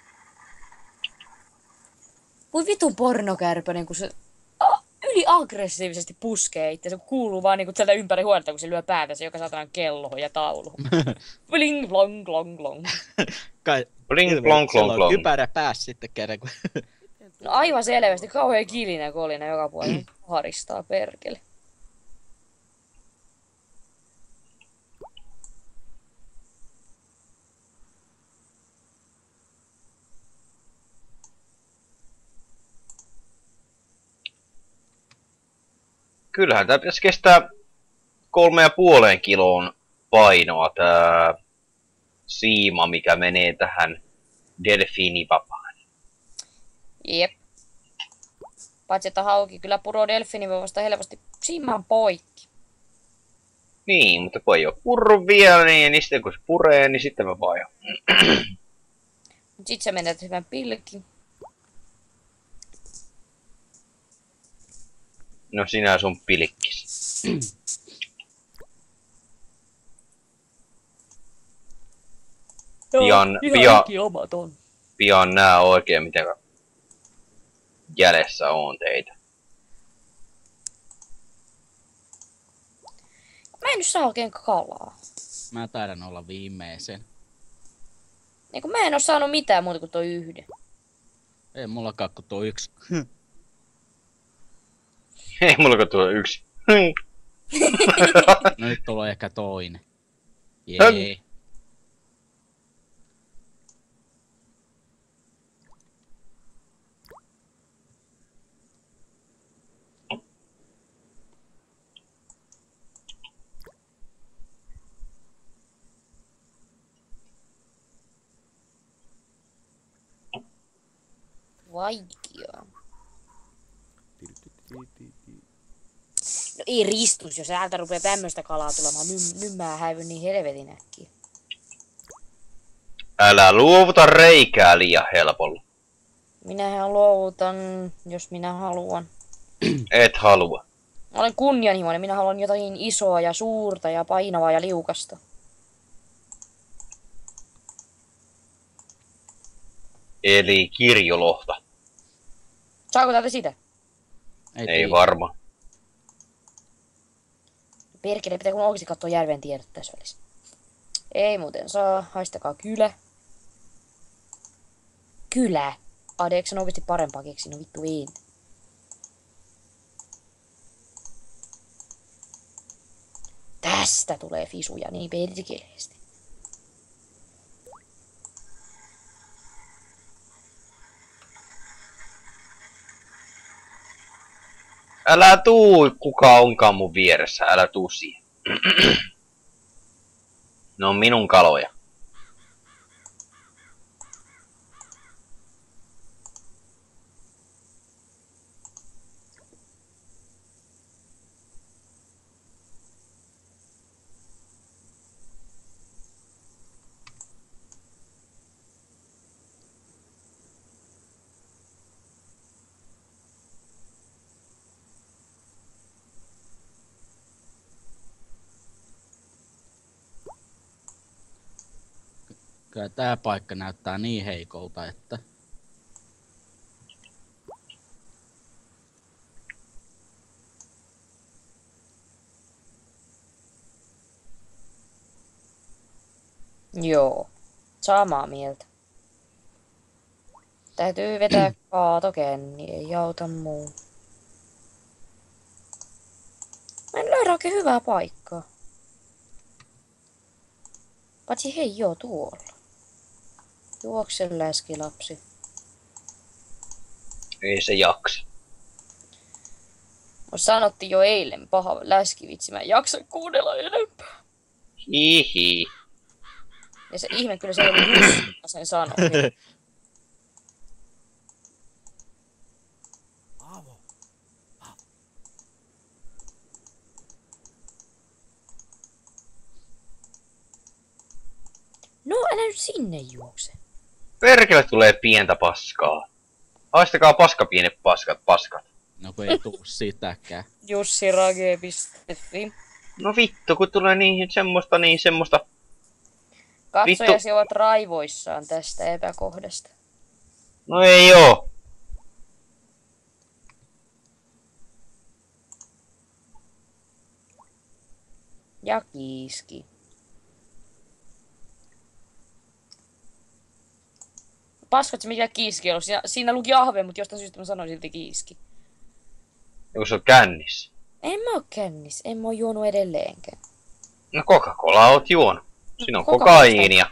Voi vitun pornokärpänen, kun se yli aggressiivisesti puskee itse. Se kuuluu vaan niinku sieltä ympäri huonetta, kun se lyö päätänsä joka saatanan kelloon ja tauluun. Bling blong blong blong. Bling blong blong blong. Kypärä pääs sitten kerran, kun... No aivan selvästi, kauhean kilinä kolina joka puolella. Haristaa perkele. Kyllähän tää pitäisi kestää 3,5 kiloon painoa tää siima, mikä menee tähän delfiinivapaan. Jep. Paitsi että hauki kyllä puro delfiini voi vasta helposti simman poikki. Niin, mutta kun ei oo purru vielä, niin sitten kun se puree, niin sitten mä vaihan. Mut sit sä menetät hyvän pilkin. No sinä sun pilkkis. Pian nää oikein miten jäljessä on teitä. Mä en nyt saa oikein kalaa. Mä taidan olla viimeisen. Niin kun mä en oo saanut mitään muuta kuin toi yhden. Ei mullakaan kuin tuo yksi. Ei mulla tuo yksi. No nyt tulee ehkä toinen. Jee. Vaikea. No ei ristus, jos täältä rupeaa tämmöstä kalaa tulemaan. Nyt mä häivyn niin helvetin äkkiä. Älä luovuta reikää liian helpolla. Minähän luovutan, jos minä haluan. Et halua. Mä olen kunnianhimoinen, minä haluan jotain isoa ja suurta ja painavaa ja liukasta. Eli kirjolohta. Saako täältä sitä? Ei varma. Perkele, pitää kun oikeesti katsoa järven tiedot tässä välissä. Ei muuten saa, haistakaa kylä. Kylä? Eikö se oikeesti parempaa keksi? No vittu ei. Tästä tulee fisuja niin perkeleesti. Älä tuu, kuka onkaan mun vieressä, älä tuu siihen. Ne on minun kaloja. Kyllä tää paikka näyttää niin heikolta, että... Joo, samaa mieltä. Täytyy vetää kaatokenni, ei auta muu. Mä en löydä oikein hyvää paikkaa. Paitsi hei joo tuolla. Juokse läskilapsi. Ei se jaksa. Mut sanottiin jo eilen paha läskivitsi, mä en jaksa kuunnella enempää. Hihi. Ja se ihme kyllä se ei ollut Jussi, joka sen sanoi. No älä nyt sinne juokse. Perkele tulee pientä paskaa. Haistakaa paska pienet paskat. No kun ei tuu sitäkään. JussiRage.fi. No vittu, kun tulee niin semmoista. Katsojasi ovat raivoissaan tästä epäkohdasta. No ei oo. Ja kiiski. Paskat se mikä kiiski on. Siinä luki ahve, mutta jostain syystä mä sanoin silti kiiski. Joku se on kännissä. En mä oo kännis, en mä oo juonut edelleenkään. No Coca-Cola oot juonut. Siinä on kokaiinia.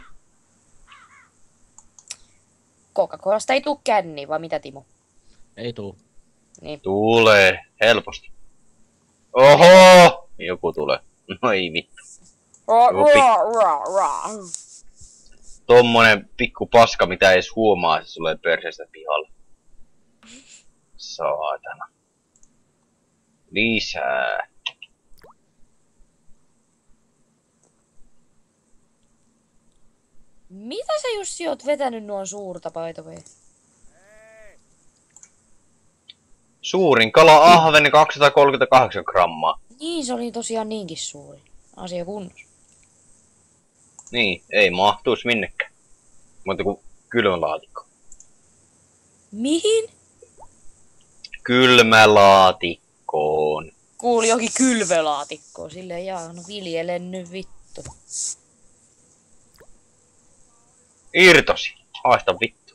Coca-Colasta ei tuu känni, vai mitä Timo? Ei tuu. Niin. Tulee, helposti. Oho! Joku tulee. No ei vittu. Tommonen pikku paska, mitä ei edes huomaa, se tulee perseestä pihalle. Saatana. Lisää. Mitä sä Jussi oot vetänyt nuon suurta by the way? Suurin kala ahven 238 grammaa. Niin, se oli tosiaan niinkin suuri. Asia kunnossa. Niin, ei mahtuis minnekään. Mutta kuin kylmälaatikko. Mihin? Kylmälaatikkoon. Kuuli jokin kylvölaatikkoon. Silleen jaa, no viljelen nyt vittu. Irtosi. Haista vittu.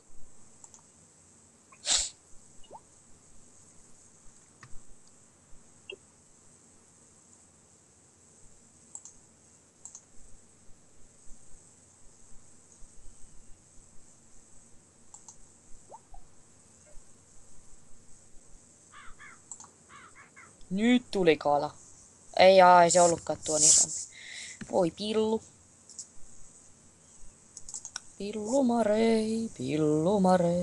Nyt tuli kala. Ei se ollutkaan tuon isompi. Voi pillu. Pillumarei, pillumarei.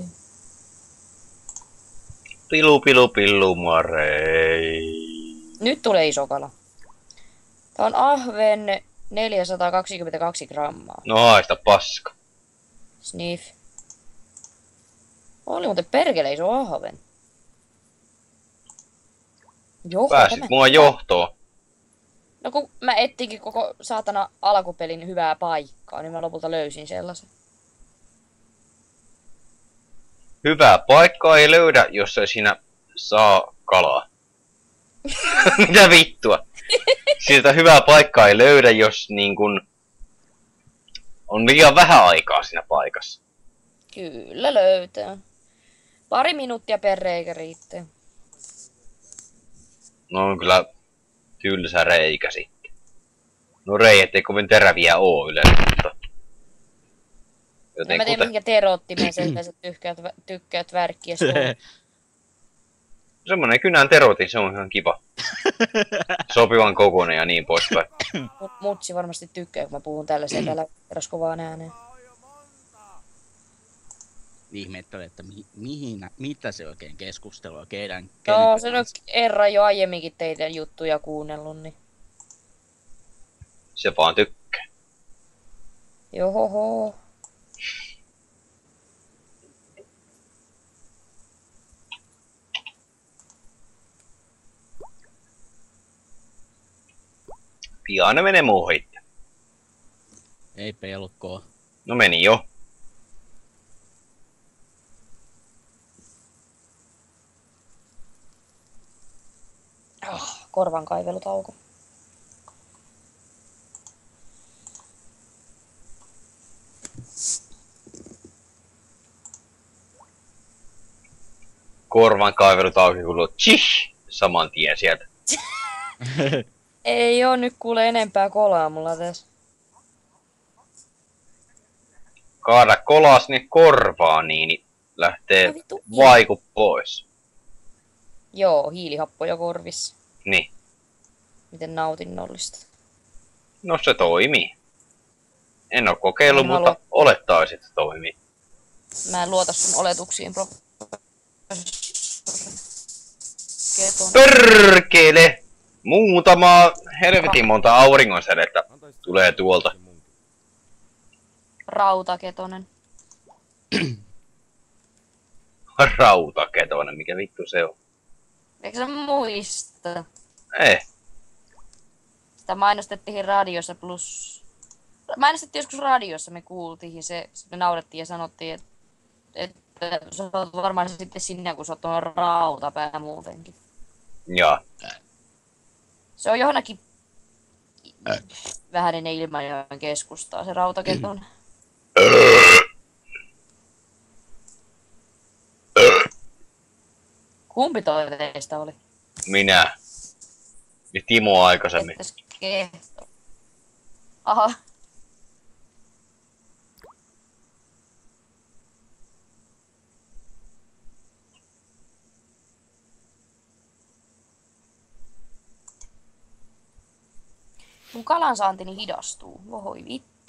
Pilu marei. Nyt tulee iso kala. Tää on ahven 422 grammaa. No haista paska. Sniff. Oli muuten perkele iso ahven. Joo, Pääsit mua johtoon. No kun mä etsinkin koko saatana alkupelin hyvää paikkaa, niin mä lopulta löysin sellaisen. Hyvää paikkaa ei löydä, jos ei siinä saa kalaa. Mitä vittua? Siltä hyvää paikkaa ei löydä, jos niin kun on liian vähän aikaa siinä paikassa. Kyllä löytää. 2 minuuttia per reikä riittää. No on kyllä tylsä reikä sitten. No reiät ei kovin teräviä oo yleensä, mutta... En mä tiedä mihinkä terottimeen sen, että sä tykkäät värkkiä suun. Semmonen kynän terotin, se on ihan kiva. Sopivan kokoinen ja niin poispäin. Mutsi varmasti tykkää, kun mä puhun tällaisia täällä kovaan ääneen. Ihmettelen, että mitä se oikein keskustelua keidän... No, se on Erra jo aiemminkin teidän juttuja kuunnellut, niin... Se vaan tykkää. Johoho. Pian ne menee muohitte. Ei pelkoa. No meni jo. Korvan kaivelutauko. Korvan kaivelut auki kuuluu tshih! Saman tien sieltä. Ei oo nyt kuule enempää kolaa mulla tässä. Kaada kolaa sinne korvaan, niin lähtee vaiku pois. Joo, hiilihappoja korvissa. Niin. Miten nautinnollista. No se toimii. En oo kokeillut, mutta olettaisin, että toimii. Mä en luota sun oletuksiin, Perkele! Muutama helvetin monta auringonsädettä tulee tuolta. Rautaketonen. Rautaketonen, mikä vittu se on? Eikö sä muista? Ei. Sitä mainostettiin radiossa plus... Mainostettiin joskus radiossa, me kuultiin se, me naurettiin ja sanottiin, että sä oot varmaan sitten sinne, kun sä oot tuolla rautapää muutenkin. Jaa. Se on johonkin vähän ennen Ilmajoen keskustaa, se rautaketon. Kumpi toi teistä oli? Minä. Ja Timo aikaisemmin. Aha. Mun kalansaantini hidastuu. Voi vittu.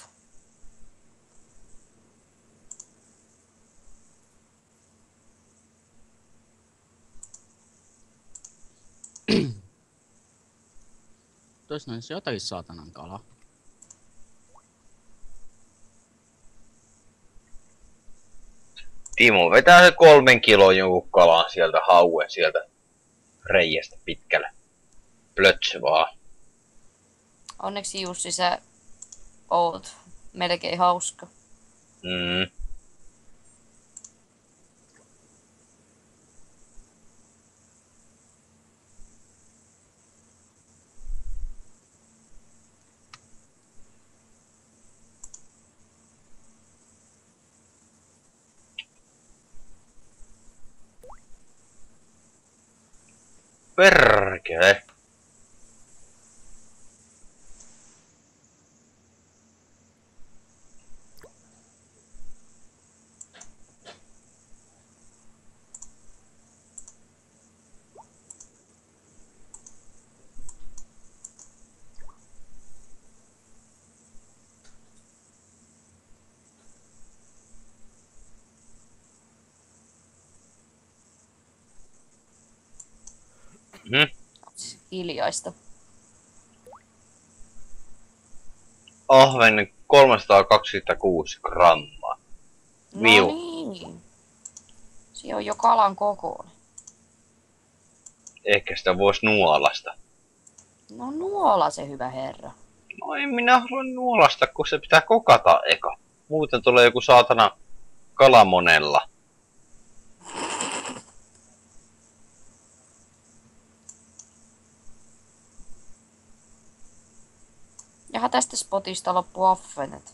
Tuossa olisi jotakin saatanan kalaa. Timo vetää se 3 kilon jonkun kalan sieltä hauen sieltä reiästä pitkälle. Plöts vaan. Onneksi Jussi, sä oot melkein hauska. Mm. Perkele. Hiljaista. Ahven 326 grammaa. No Viu. niin. Se on jo kalan kokoinen. Ehkä sitä vois nuolasta. No nuola se hyvä herra. No en minä halua nuolasta, kun se pitää kokata eka. Muuten tulee joku saatana kalamonella. Jaha, tästä spotista loppu affenet.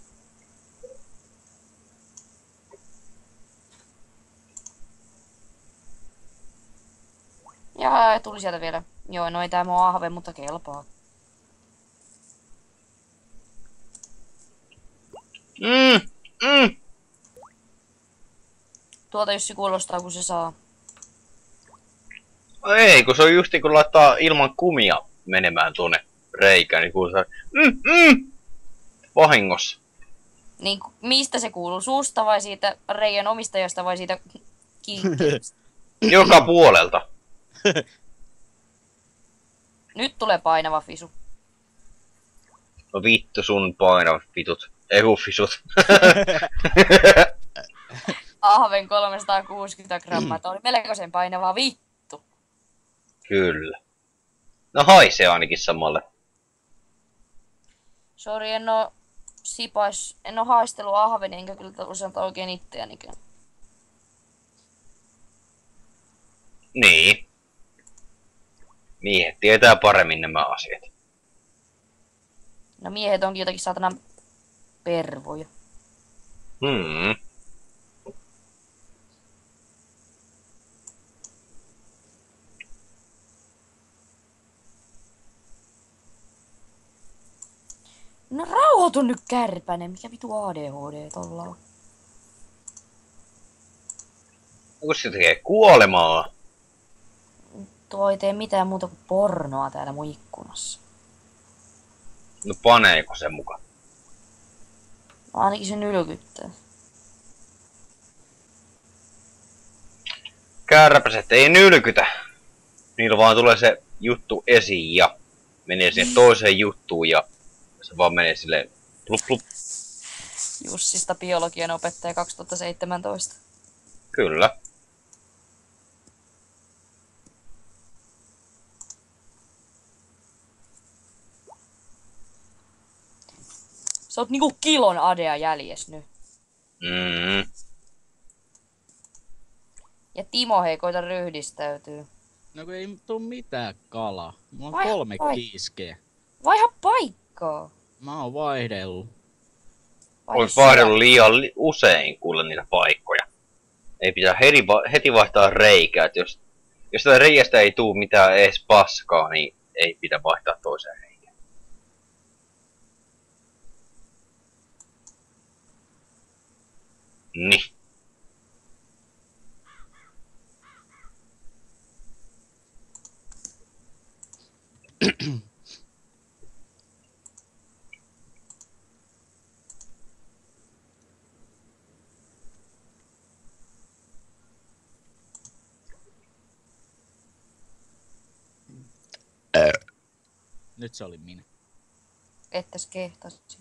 Ja tuli sieltä vielä. Joo, no ei tää mua ahve, mutta kelpaa. Tuolta Jussi kuulostaa, kun se saa. Ei, kun se on justi kun laittaa ilman kumia menemään tuonne reikään, niin kuulostaa vahingossa. Niin mistä se kuuluu? Suusta vai siitä reiän omistajasta vai siitä kiinteästä? Joka puolelta. Nyt tulee painava fisu. No vittu sun painavat vitut. Fisut. Ahven 360 grammaa. Tämä oli melkoisen painava vittu. Kyllä. No haisee ainakin samalle. Sori, en oo haistellut ahveni, enkä kyllä osata oikein itseänikään. Niin. Miehet tietää paremmin nämä asiat. No miehet onkin jotakin saatana pervoja. No rauhoitu nyt kärpänen, mikä vitu ADHD tolla on. Onko se tekee kuolemaa? Tuo ei tee mitään muuta kuin pornoa täällä mun ikkunassa. No paneeko se muka? Ainakin se nylkyttää. Kärpäset ei nylkytä. Niillä vaan tulee se juttu esiin ja menee sinne toiseen juttuun ja se vaan menee silleen plup plup. Jussista biologian opettaja 2017. Kyllä. Sä oot niinku kilon adea jäljes nyt. Ja Timo hei koita ryhdistäytyy. No kun ei tuu mitään kalaa. Mulla on Vai- 3 vai. kiiskeä. Vaiha paikkaa. Mä oon vaihdellut. Olet vaihdellut liian usein kuule niitä paikkoja. Ei pitää heti vaihtaa reikää, että jos sitä reiästä ei tuu mitään edes paskaa, niin ei pitää vaihtaa toiseen reikään. Niin. Nyt se oli minä. Ettäs kehtasit.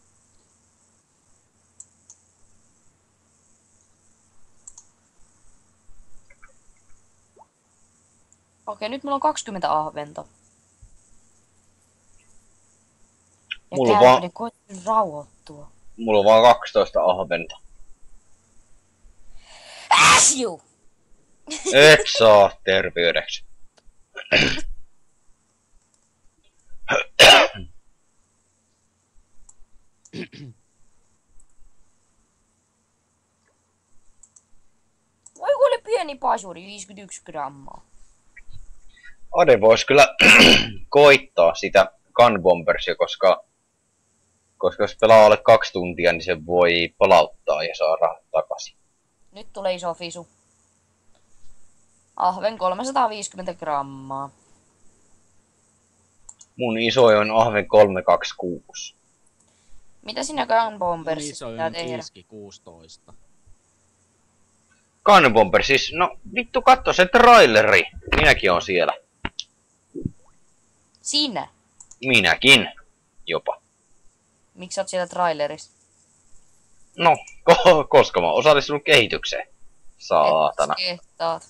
Okei, nyt mulla on 20 ahventa. Ja Mulla on Kärpänen koitti rauhoittua. Mulla on vaan 12 ahventa. Äsju! Et saa terveydeksi. Voi kun oli pieni pasuri, 51 grammaa. Ade vois kyllä koittaa sitä Gun Bombersia, koska jos pelaa alle 2 tuntia, niin se voi palauttaa ja saa rahat takaisin. Nyt tulee iso fisu. Ahven 350 grammaa. Mun isoin on ahven 326. Mitä sinä Gun Mun Bombersi iso pitää on tehdä? kiski 16. Gun Bomber siis, no vittu katso se traileri. Minäkin on siellä. Sinä? Minäkin. Jopa. Miksi sä oot siellä trailerissa? No, koska mä osallistunut kehitykseen. Saatana. Et kehtaat.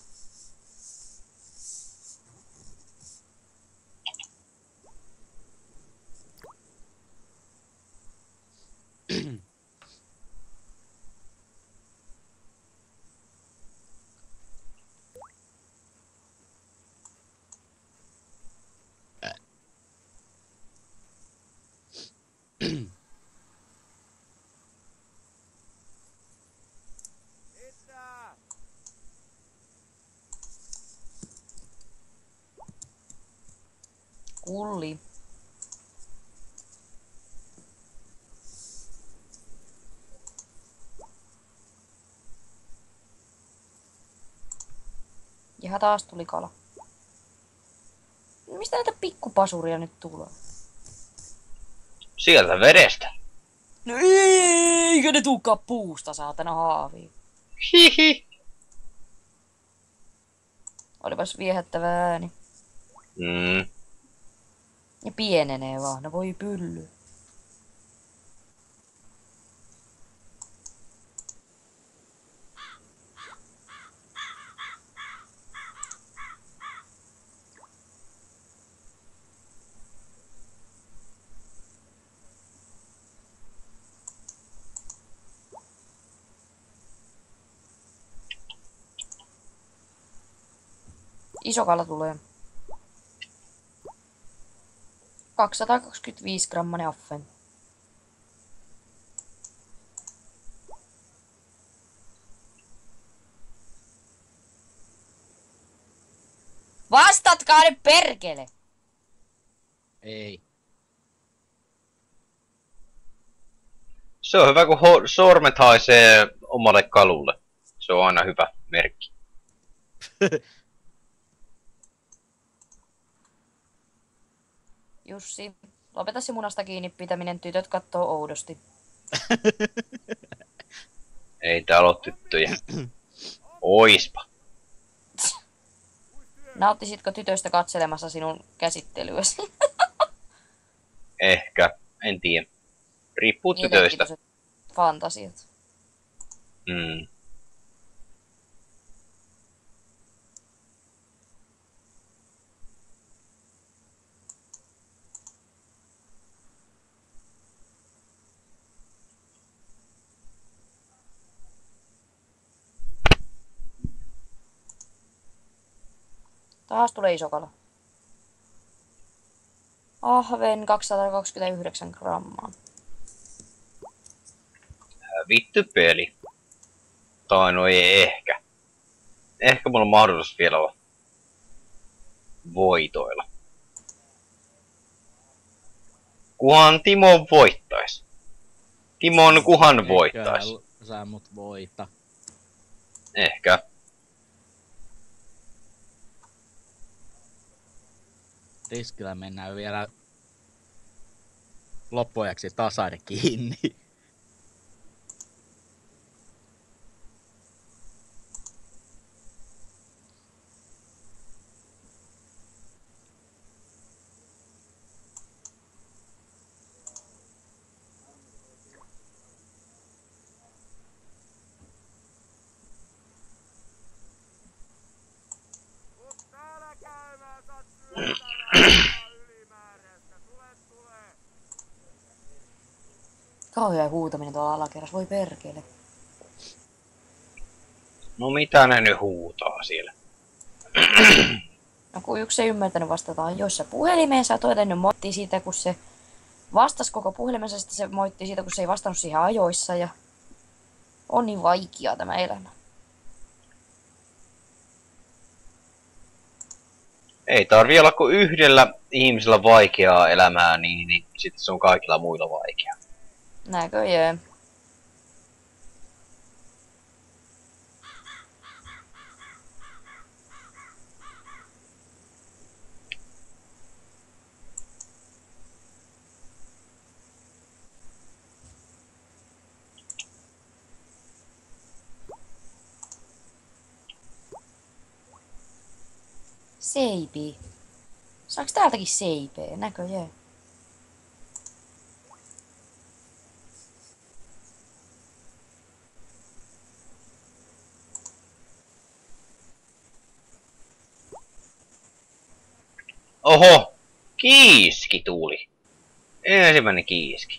Kulli. Ja taas tuli kala. Mistä näitä pikkupasuria nyt tulee? Sieltä vedestä. No eikö ne tuukaan puusta, saatana haaviin. Hihi. Olipas viehättävä ääni. Ja pienenee vaan, no voi pylly. Iso kala tulee. 225 grammanen affen. Vastatkaa nyt perkele! Ei. Se on hyvä, kun sormet haisee omalle kalulle. Se on aina hyvä merkki. Jussi, lopeta se munasta kiinni pitäminen, tytöt kattoo oudosti. Ei täällä oo tyttöjä. Oispa. Nauttisitko tytöstä katselemassa sinun käsittelyäsi? Ehkä. En tiedä. Riippuu tytöistä. Mielenkiintoiset fantasiat. Taas tulee iso kala. Ahven 229 grammaa. Vittu peli. Tai no ei ehkä. Ehkä mulla on mahdollisuus vielä voitoilla. Kuhan Timo voittais. Timon kuhan voittais. Ehkä sä mut voita. Ehkä. Riskillä mennään vielä loppuajaksi tasari kiinni. Kauhea huutaminen tuolla alakerrassa, voi perkele. No mitä ne nyt huutaa siellä? No kun yksi ei ymmärtänyt vastata ajoissa puhelimeen, sä toinen moittii siitä, kun se vastasi koko puhelimensa, sitten se moittii siitä, kun se ei vastannut siihen ajoissa ja on niin vaikeaa tämä elämä. Ei tarvi olla kuin yhdellä ihmisellä vaikeaa elämää, niin sitten se on kaikilla muilla vaikeaa. Näköjään. Seipi. Saaks täältäkin seipeä? Näköjään. Oho! Kiiski tuli. Ensimmäinen kiiski.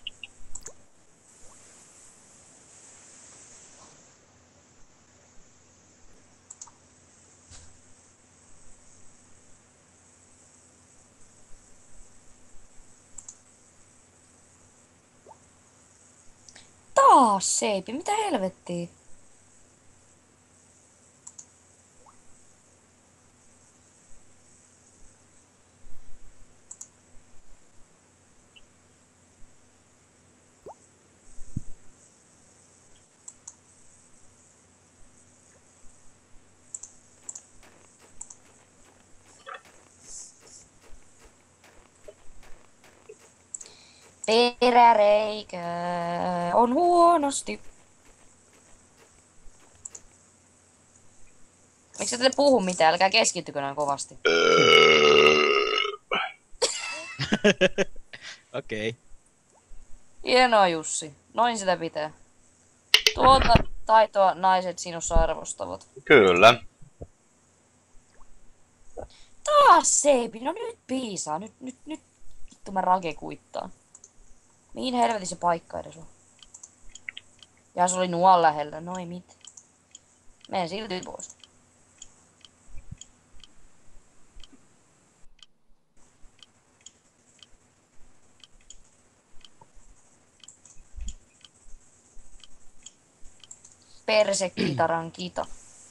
Taas seipi, mitä helvettiä? Peräreikä on huonosti. Miksi te puhu mitään? Älkää keskittykö näin kovasti. Okei. Hienoa, Jussi. Noin sitä pitää. Tuota taitoa naiset sinussa arvostavat. Kyllä. Taas seipi. No nyt piisaa. Nyt. Vittu mä rake kuittaan. Mihin helvetin se paikka edes on? Ja se oli nuon lähellä. No ei mit. Menen silti pois. Persekitaran kita.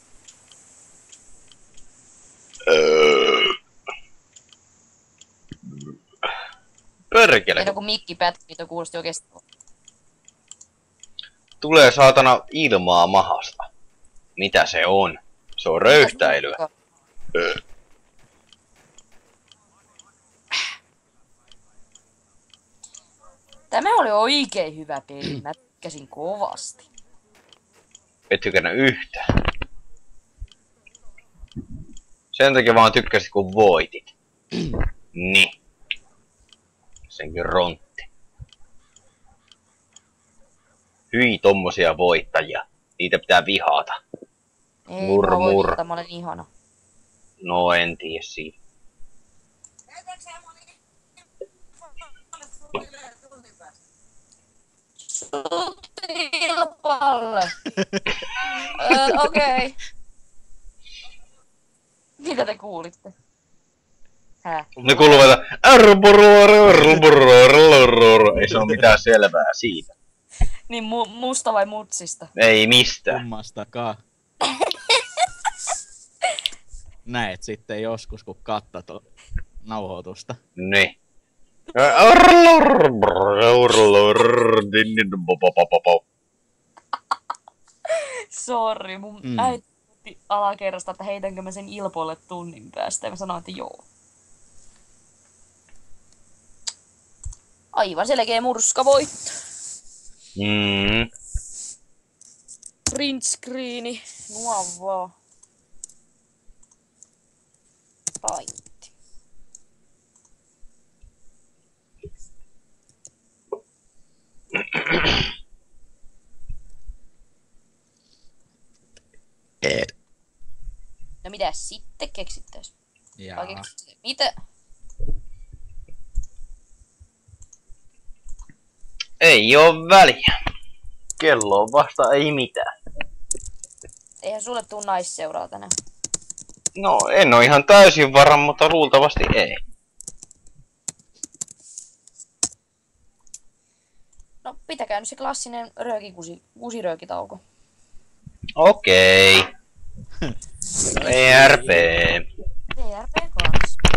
Perkele. Eikö kun mikki pätki, toi kuulosti oikeesti. Tulee saatana ilmaa mahasta. Mitä se on? Se on röyhtäilyä. Tämä oli oikein hyvä peli. Mä tykkäsin kovasti. Et tykännyt yhtään. Sen takia vaan tykkäsit kun voitit. Niin. Senkin rontti. Hyi tommosia voittajia. Niitä pitää vihata. Ei, Murmur. mä olen ihana. No en tiedä siitä. Sut ilpalle. Okei. Mitä te kuulitte? Hää? Ne kuuluvat, ei se ole mitään selvää siitä. Niin musta vai mutsista? Ei mistään. Kummastakaan. Näet sitten joskus, kun katsot nauhoitusta. Niin. Sori, mun äiti alakerrasta, että heitänkö mä sen Ilpolle tunnin päästä. Ja mä sanoin, että joo. Aivan selkeä murskavoitto. Print screeni. Nuovo. Paintti. No mitä sitten keksittäis? Jaa. Mitä? Ei oo väliä. Kello on vasta ei mitään. Eihän sulle tuu naisseuraa tänään. No, en oo ihan täysin varma, mutta luultavasti ei. No, pitäkää nyt se klassinen kusiröökitauko. Okei. VRP. VRP2.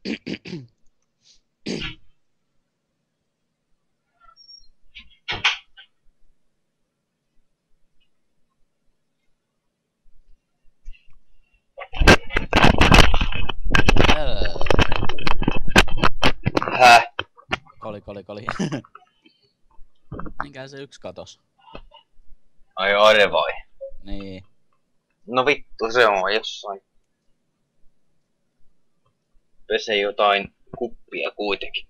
Häh? Koli. Minkähän se yksi katos? Ai Are vai? Niin. No vittu, se on jossain. Pese jotain kuppia kuitenkin.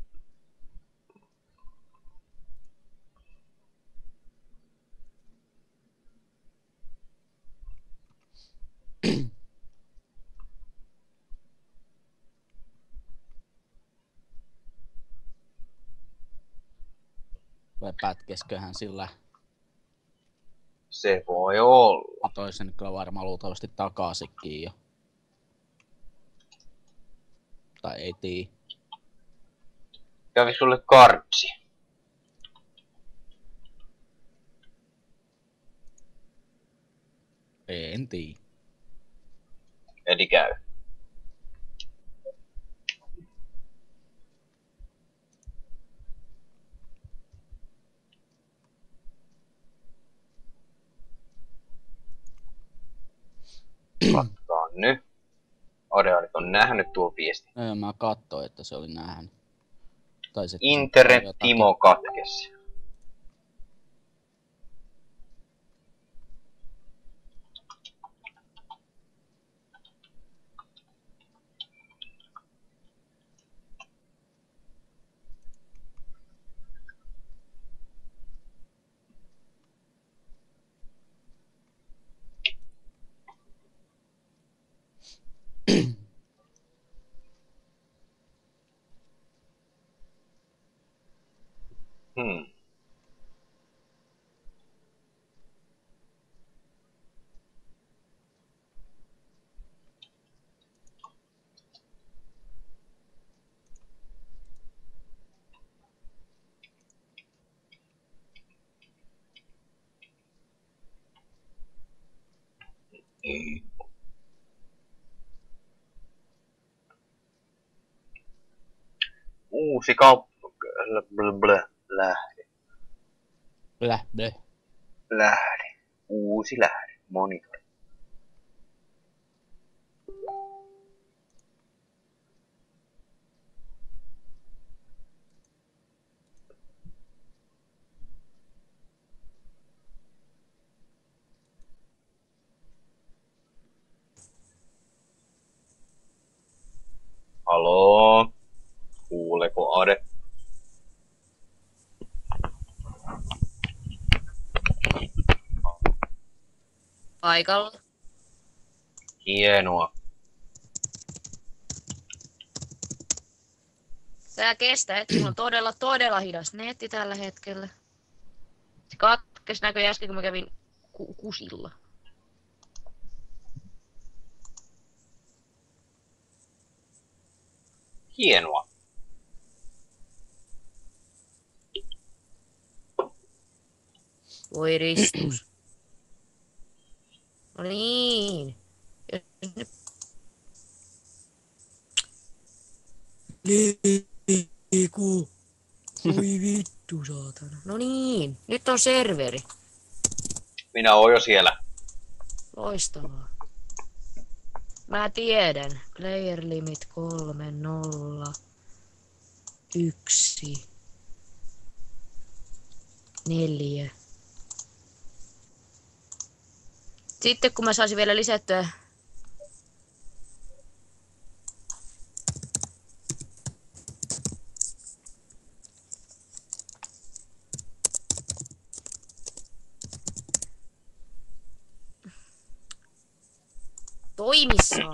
Vai pätkesköhän sillä? Se voi olla. Mä toisen kyllä varmaan luultavasti takaisinkin jo. Tai ei tii. Kävi sulle kartsi. En tii. Eli käy. Katsotaan nyt. Areaalit on nähnyt tuo viesti. No, mä katsoin, että se oli nähnyt. Tai sitten Internet Timo katkesi. Uusi lähde. Uusi lähde. Monitor. Haloo? Kuuleeko Ade? Paikalla. Hienoa. Tää kestää, että mulla on todella hidas netti tällä hetkellä. Se katkesi näköjään äsken, kun mä kävin kusilla. Hienoa. Voi ristus. No niin. Liiku. Oi vittu saatana. No niin, nyt on serveri. Minä oon jo siellä. Loistavaa. Mä tiedän. Player limit 3, 0, 1, 4. Sitten kun mä saisin vielä lisättyä toimissaan.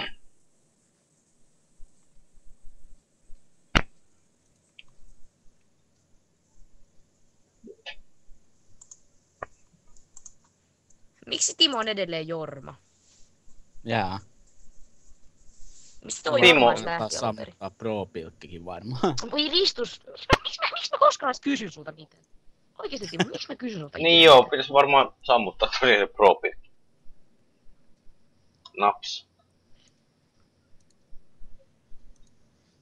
Miksi Timo on edelleen Jorma? Jaa. Mistä tuo Timo. Jorma lähti Taas alun perin? sammuttaa pro-pilkkikin varmaan. Voi ristus. Miksi mä koskaan edes kysyn sulta mitään? Oikeesti Timo, miksi mä kysyn sulta Niin joo, pitäis varmaan sammuttaa tosiaan se propi. Naps.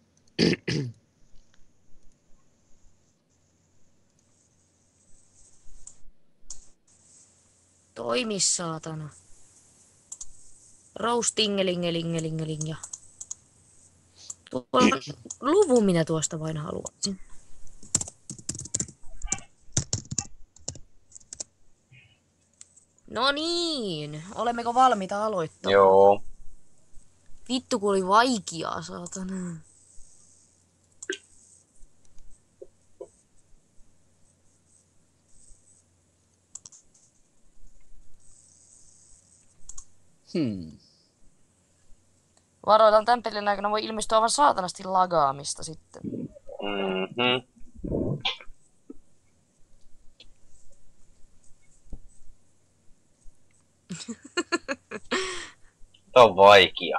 Toimi saatana. Roustingelingelingelingeling ja... Luvun minä tuosta vain haluaisin. No niin, olemmeko valmiita aloittamaan? Joo. Vittu kun oli vaikeaa, saatana. Varoitan, tämän pelin aikana voi ilmestyä aivan saatanasti lagaamista sitten. Mhm. Tää on vaikea.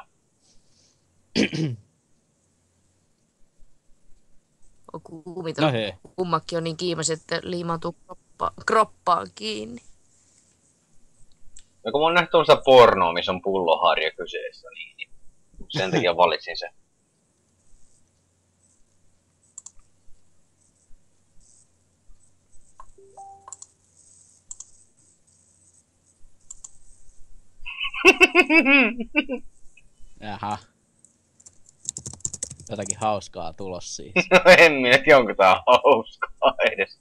No hei. Kummakin on niin kiimaisia, että liimautuu kroppaan kiinni. No kun mä oon nähty tommoista pornoa, missä on pulloharja kyseessä, niin sen takia valitsin sen. Jaha. Jotakin hauskaa tulos siis. No en minä tiedä, onko tää hauskaa edes.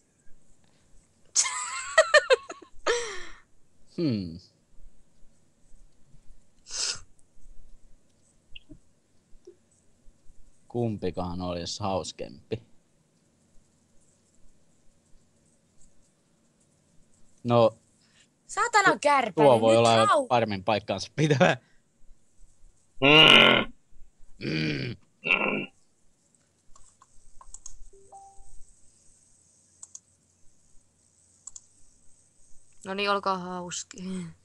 Kumpikaan olisi hauskempi. No, Saatana kärpänen, tuo voi nyt olla paremmin paikkaansa pitävä. No niin, olkaa hauski.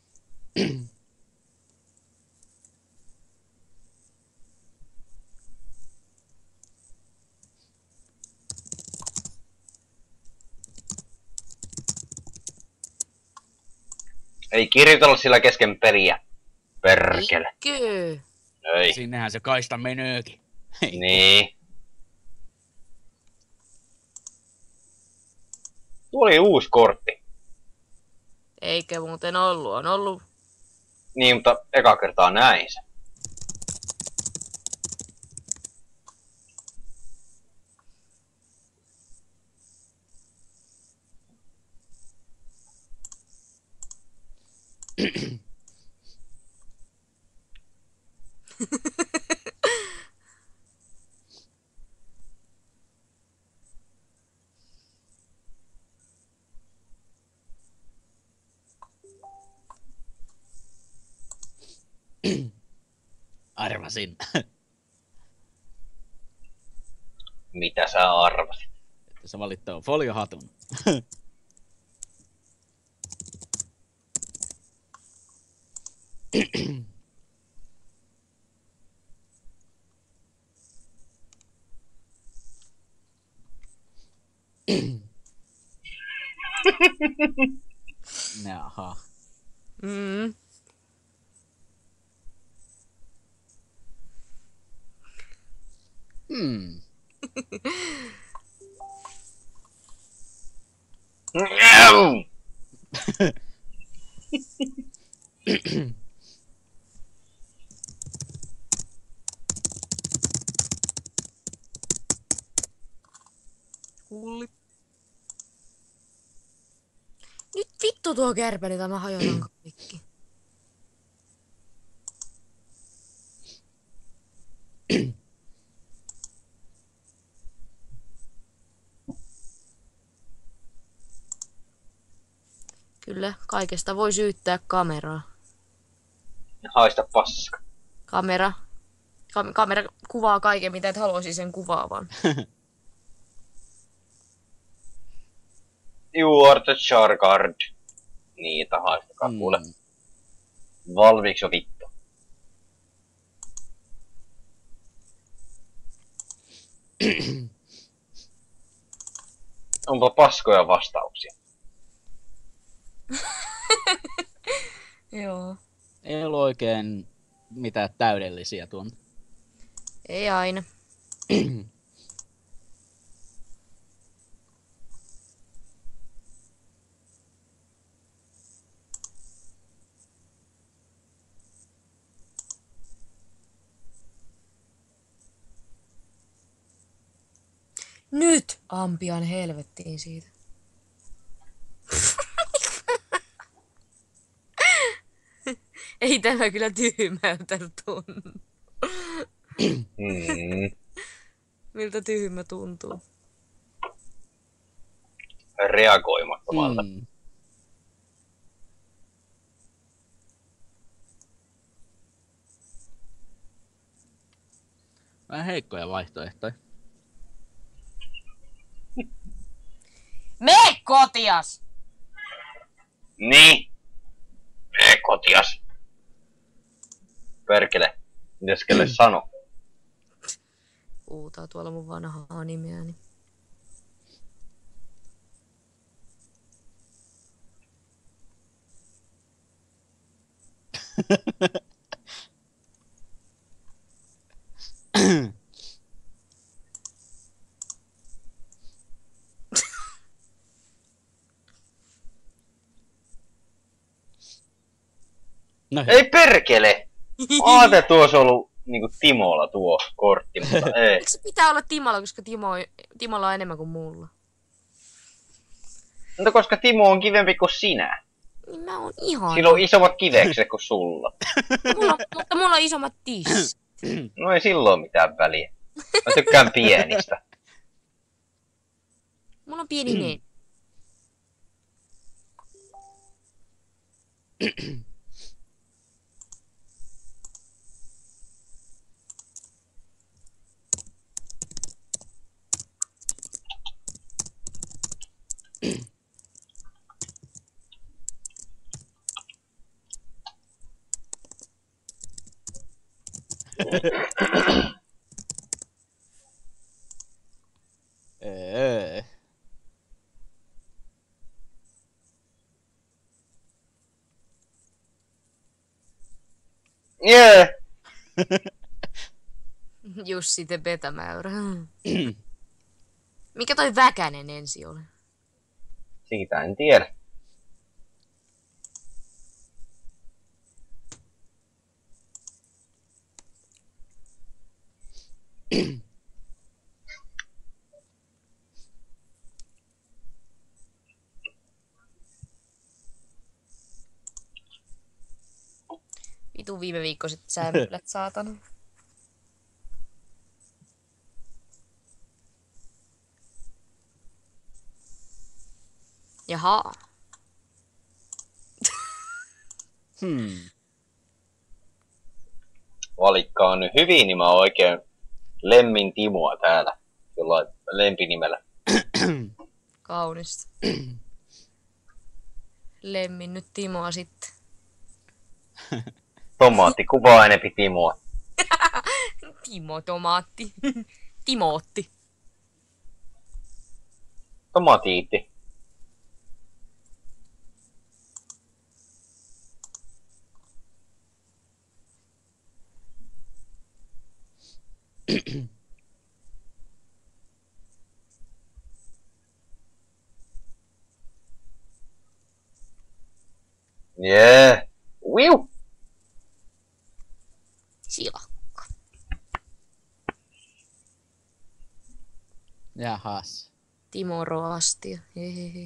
Ei kirjoitella sillä kesken periä. Perkele. Eikö? Ei. Sinnehän se kaista menöökin. Niin. Tuo oli uusi kortti. Eikä muuten ollut, on ollut. Niin, mutta eka kertaa näin sen. Arvasin. Mitä sä arvasit? Että se valittaa foliohatun. Jaha. Mm. Miau! Hulli. Nyt vittu tuo kärpäni, tämä hajotan kaikki. Kyllä, kaikesta voi syyttää kameraa. Haista paska. Kamera kuvaa kaiken, mitä et haluaisi sen kuvaavan. You are the Chargard. Niitä haistakaa kuule. Valmiiksi jo vittu. Onpa paskoja vastauksia. Joo. Ei ollut oikein mitään täydellisiä tuon. Ei aina. Nyt ampian helvettiin siitä. Ei tämä kyllä tyhmältä tunnu. Miltä tyhmä tuntuu? Reagoimattomalta. Vähän heikkoja vaihtoehtoja. Me kotias! Niin. Kotias. Perkele. Mitäs kelle sano? Huutaa tuolla mun vanhaa nimeäni. No Ei perkele! Mä ajattelin, että tuossa on ollut niinku Timolla tuo kortti, mutta ei. Miksi pitää olla Timolla, koska Timolla on enemmän kuin mulla? Mutta koska Timo on kivempi kuin sinä. Niin mä oon ihana. Sillä on isommat kivekset kuin sulla. Mutta mulla on isommat tissit. No ei silloin mitään väliä. Mä tykkään pienistä. Mulla on pieni nenä. Jee! Jussi te Betamäyrä. Mikä toi Väkänen ensi oli? Siitä en tiedä. Vitu viime viikkoiset sämpylät, saatana. Jaha. Valikkaa nyt hyvin, niin mä oon oikein Lemmin Timoa täällä. Jollain lempinimellä. Kaunista. Lemmin nyt Timoa sitten. Tomaatti kuvaa enempi Timoa. Timo Tomaatti. Timootti. Tomatiitti. Jee. Wiu. Silakka. Jahas. Timo Roastia. Hehehe.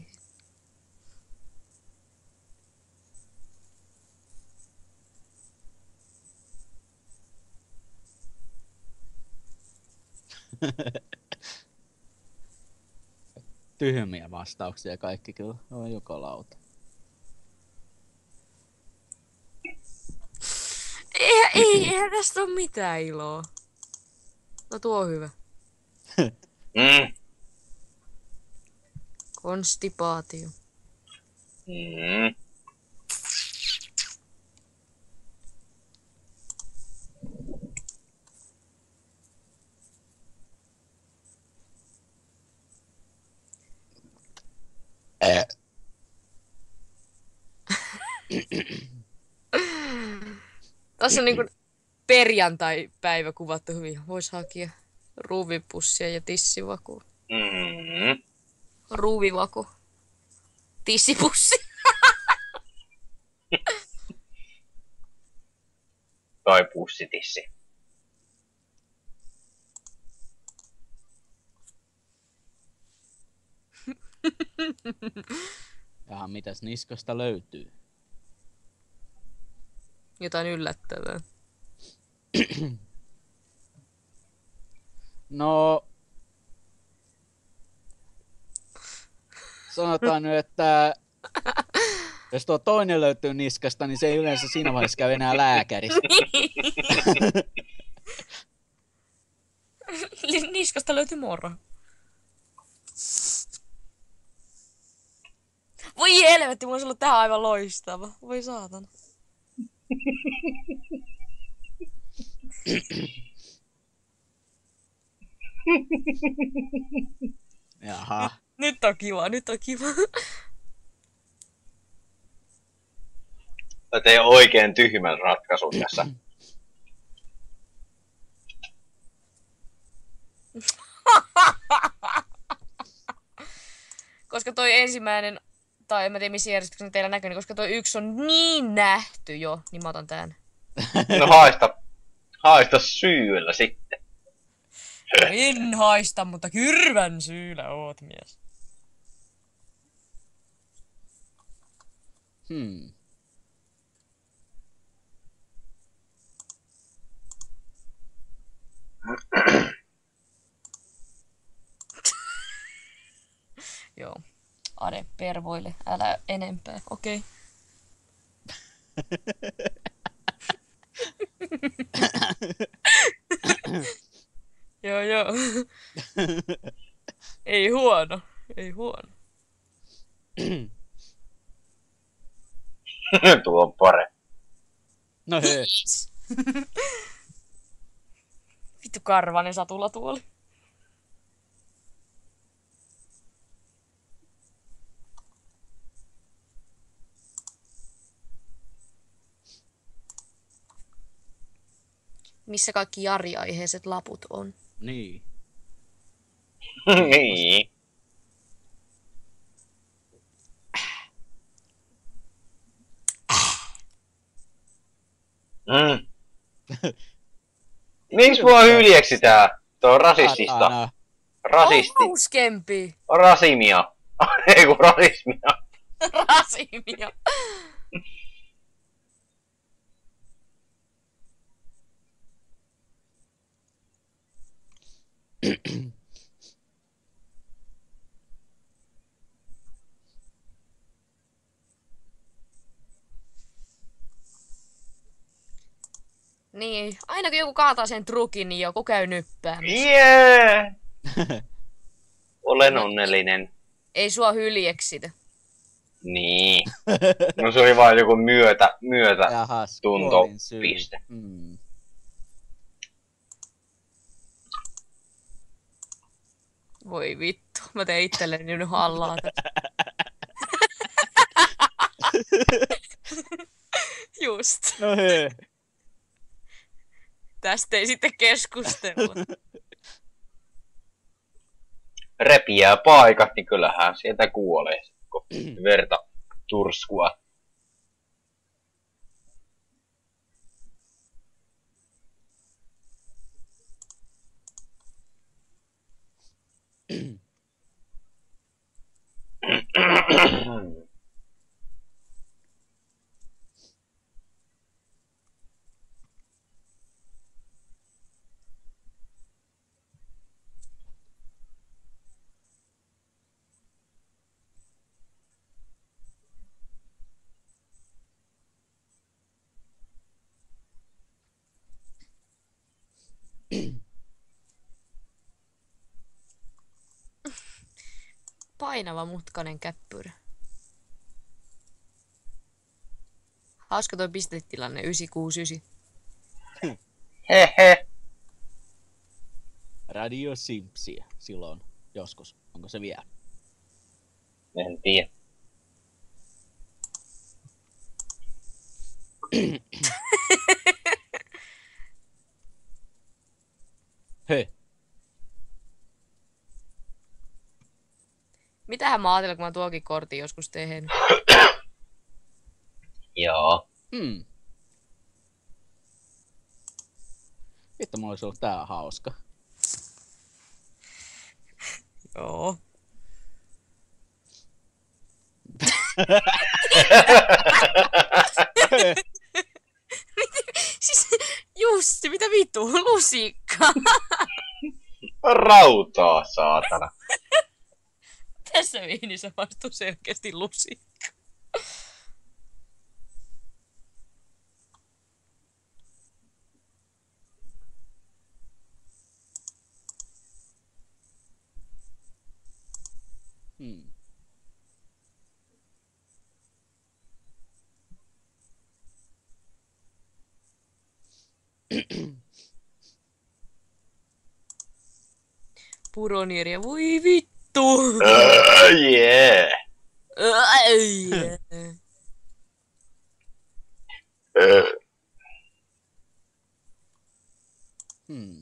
Tyhmiä vastauksia kaikki kyllä. On joka lauta. Eihän tästä ole mitään iloa. No tuo on hyvä. Mm. Konstipaatio. Mm. Tässä on niinku perjantai-päivä kuvattu hyvin. Vois hakea ruuvipussia ja tissivakua. Mm. Ruuvivaku. Tissipussi. Tai pussitissi. Jaha, mitäs niskasta löytyy? Jotain yllättävää. No... Sanotaan nyt, että... Jos tuo toinen löytyy niskasta, niin se ei yleensä siinä vaiheessa käy enää lääkärissä. Niskasta löytyi moro. Voi helvetti, mulla olisi ollut tähän aivan loistava. Voi saatana. Jaha. Nyt on kiva, nyt on kiva. Mä tein oikein tyhmän ratkaisun tässä. Koska toi ensimmäinen, tai en mä tiedä missä järjestyksessä teillä näkyy, niin koska toi yksi on niin nähty jo, niin mä otan tän. No haista syyllä sitten. En haista, mutta kyrvän syyllä oot mies. Joo. Ade pervoille, älä enempää, okei. Joo, joo. Ei huono, ei huono. Tuo on pare. No hei. Vittu karvanen satulatuoli. Missä kaikki Jari-aiheiset laput on? Niin. Niin. Miksi mua hyljeksitään? Tuo on rasistista. Satana. Rasisti. On hauskempi. Rasimia. Ei kun rasismia. Rasimia. Niin, aina kun joku kaataa sen trukin, niin joku käy nyppäämässä. Yeah. Olen onnellinen. Ei sua hyljeksitä. Niin. No se oli vaan joku myötä Jahas, tunto kuolin syy. piste. Voi vittu, mä teen itselleni nyt hallaa tästä. Just. No hei. Tästä ei sitten keskustella. Repiää paikat, niin kyllähän sieltä kuolee, kun verta turskua. Painava mutkainen käppyrä. Hauska toi pistetilanne 969. Hehe. Radio Simpsiä silloin joskus. Onko se vielä? En tiedä. Hei. Mitähän mä ajattelin, kun mä tuokin kortin joskus tehnyt? Joo. Vittu, mulla olisi ollut tää hauska. Joo. Siis, Jussi, mitä vittu? Lusikka. Rautaa, saatana. Tässä viinissä maistuu selkeästi lusikka. Hmm. Puronieriä, voi vittu. Yeah. Hmm.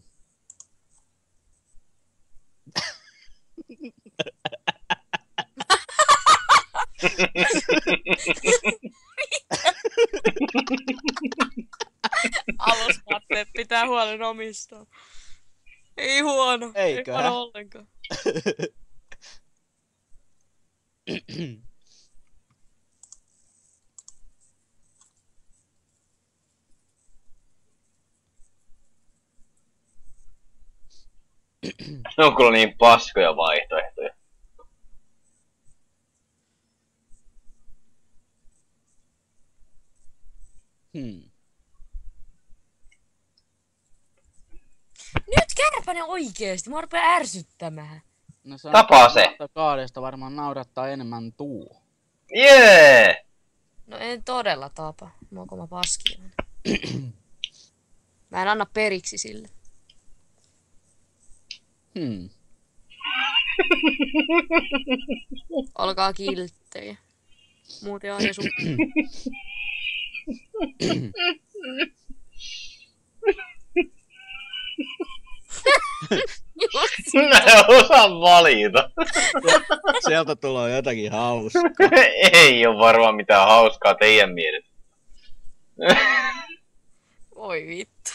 Aluspatteet pitää huolen omistaan. Ei huono. Eikö? Ei huono ollenkaan. Ne on kyllä niin paskoja vaihtoehtoja. Hmm. Nyt Kärpänen oikeesti, mä rupean ärsyttämään. No se Tapaa se. Kaadesta varmaan naurattaa enemmän tuu. Jee! No en todella tapa. Onko mä paskinen? Mä en anna periksi sille. Hmm. Olkaa kilttejä. Muuten on jo sun... Mä en osaa valita. Sieltä tulee jotakin hauskaa. Ei oo varmaan mitään hauskaa teidän mielestä. Voi vittu.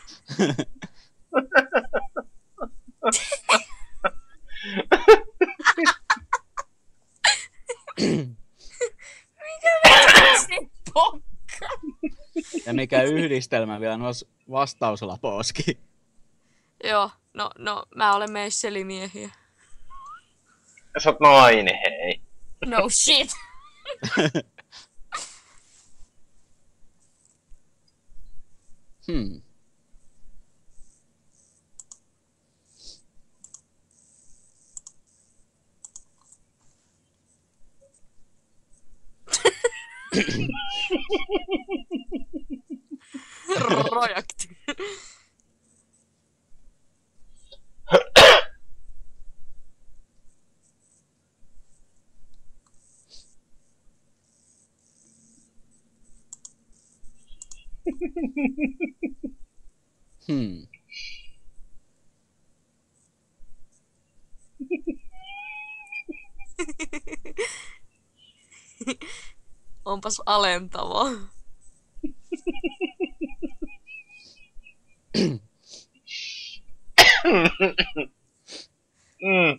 Mikä vittu pokka? Ja mikä yhdistelmä vielä noissa vastauslapooskin. Joo, no mä olen meisselimiehiä. Sä oot nainen, hei. No shit. Hmm. Rojakti. Hmm. Onpas alentavaa. Mm.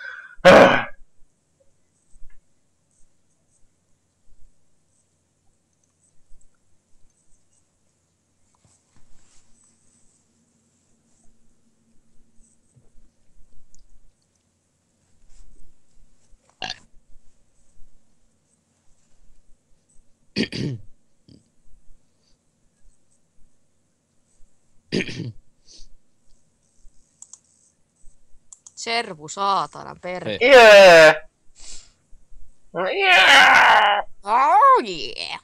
Servu saatana perhe. Yeah! Yeah! Oh yeah.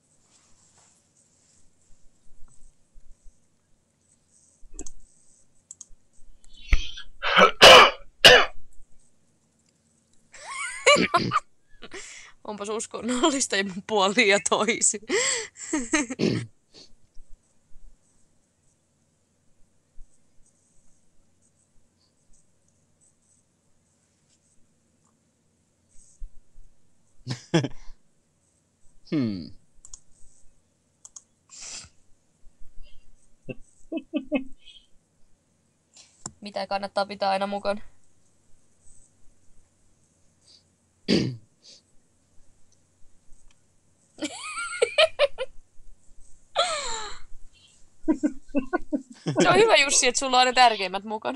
Onpas uskonnollista ja puolin ja toisin. Hmm. Mitä kannattaa pitää aina mukana? Se on hyvä, Jussi, että sulla on ne tärkeimmät mukana.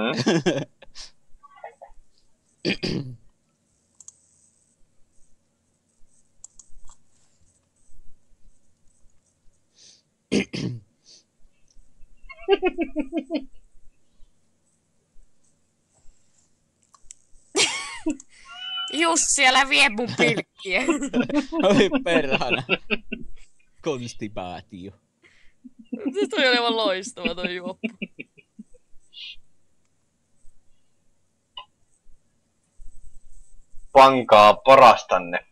Jussi, älä vie mun pilkkiä. Oi perhana. Konstipaatio. Se toi on aivan loistava toi juoppu. Pankaa parastanne.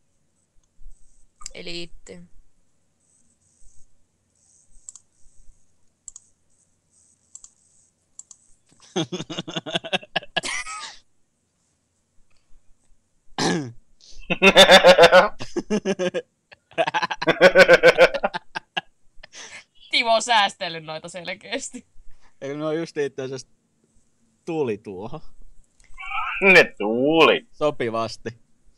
Eli itse. Timo on säästellyt noita selkeästi. Eikö ne on just itse asiassa tuli tuohon. Ne tuuli. Sopivasti.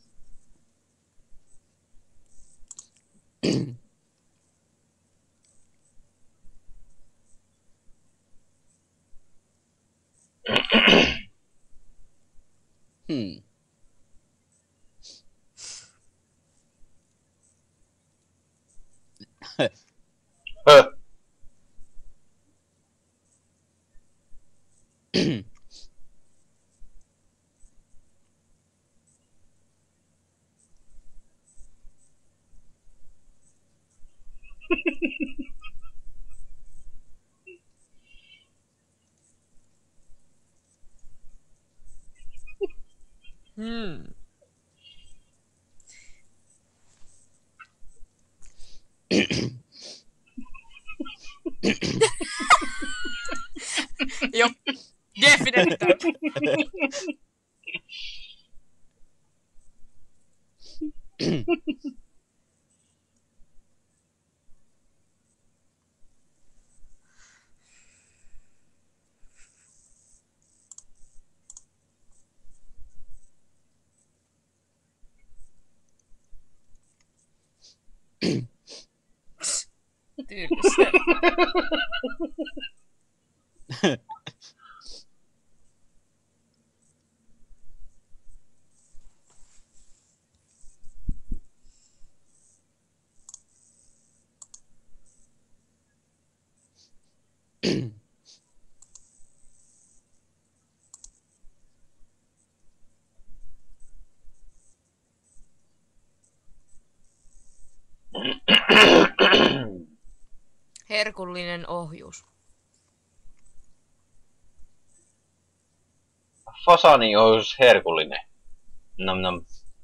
Höh. Joo, definitely. Tyylissä. Herkullinen ohjus. Fasani olisi herkullinen. Nam nam.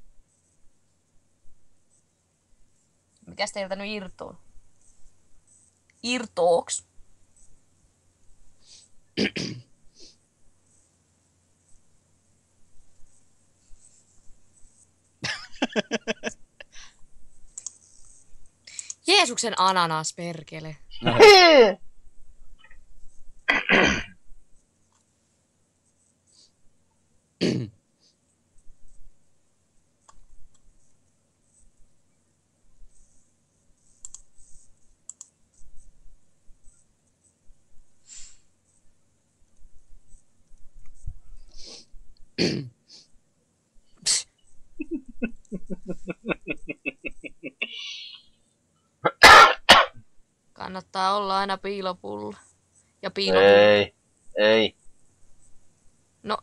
Mikäs teiltä nyt irtoon? Irtooks? Jeesuksen ananas, perkele. No, Kannattaa olla aina piilopulla. Ja piilopulla. Ei. No,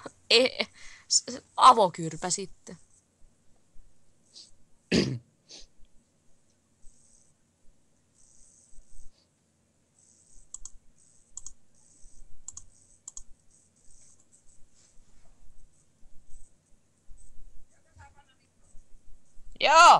avokyrpä sitten. Joo!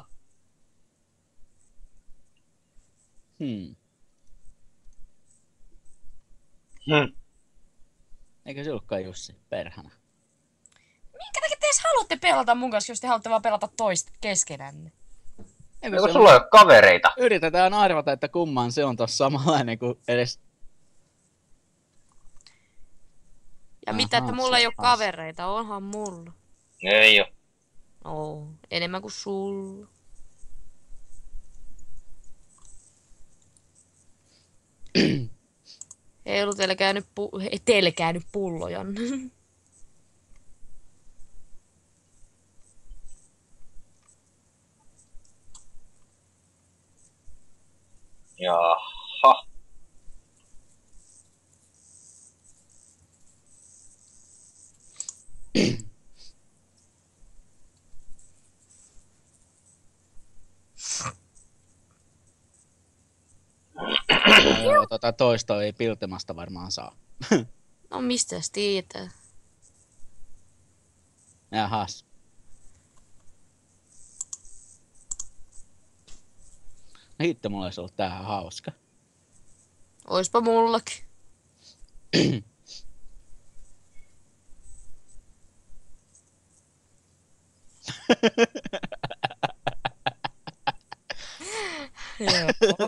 Eikö se ollutkaan Jussi? Perhana. Minkä takia te edes haluatte pelata mun kanssa, jos te haluatte vaan pelata toista keskenänne? Eikö Eikö se sulla ole kavereita? Yritetään arvata, että kumman se on tossa samanlainen kuin edes... Ja mitä, että mulla ei oo kavereita? Onhan mulla. Ei oo. Oo, enemmän kuin sulla. Ei ollut teille käynyt pullojan. Jaha. No joo, toistoa ei Piltemasta varmaan saa. No mistä sä tietää? Jahas. Hitto, mulla olisi ollut tähän hauska. Oispa mullakin. Joo.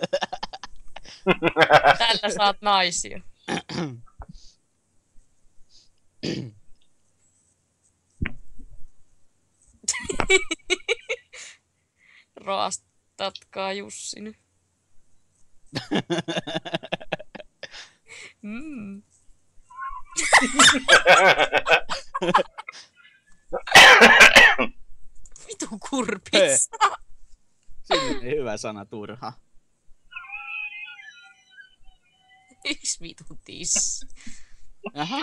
Tällä saat naisia. Raastatkaa Jussi nyt. Mm. Vitu kurpissa. Sinne hyvä sana turha. Yksi vitu tissi. Aha.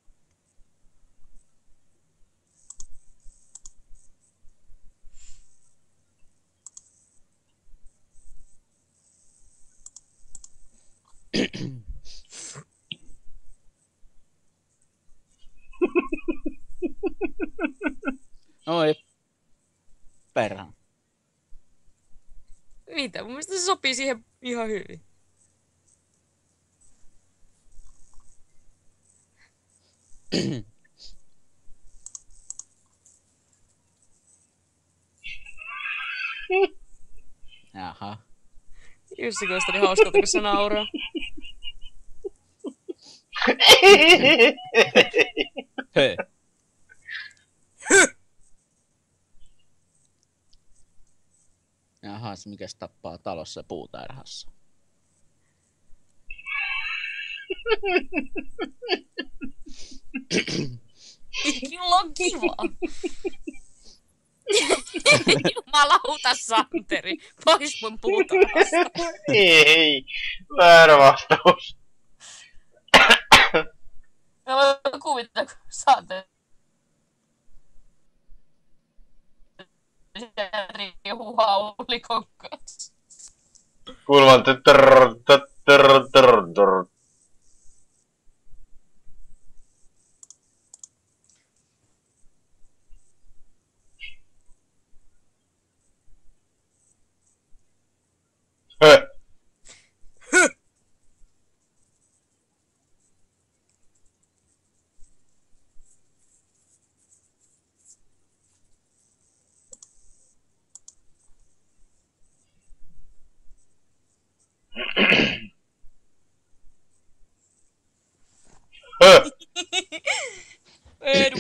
Oi. Perhana. Mitä? Mun mielestä se sopii siihen ihan hyvin. Jaha. Jussi kuulosti niin hauskalta, kun se nauraa. Hei. Jahas, mikäs tappaa talossa puutarhassa? Kyllä on kiva. Jumalauta, Santeri. Pois mun puutarhasta. Ei, väärä vastaus. Mä voin kuvitella, kun Santeri riihuu haulikon kanssa. Kuulman Edu.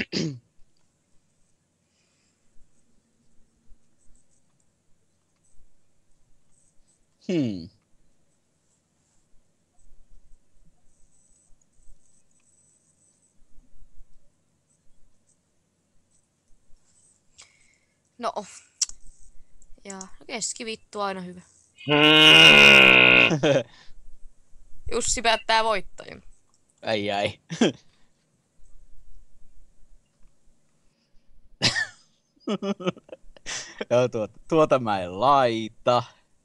No. Ja keskivittu aina hyvä. Jussi päättää voittajan. Ai. Joo, tuota mä en laita.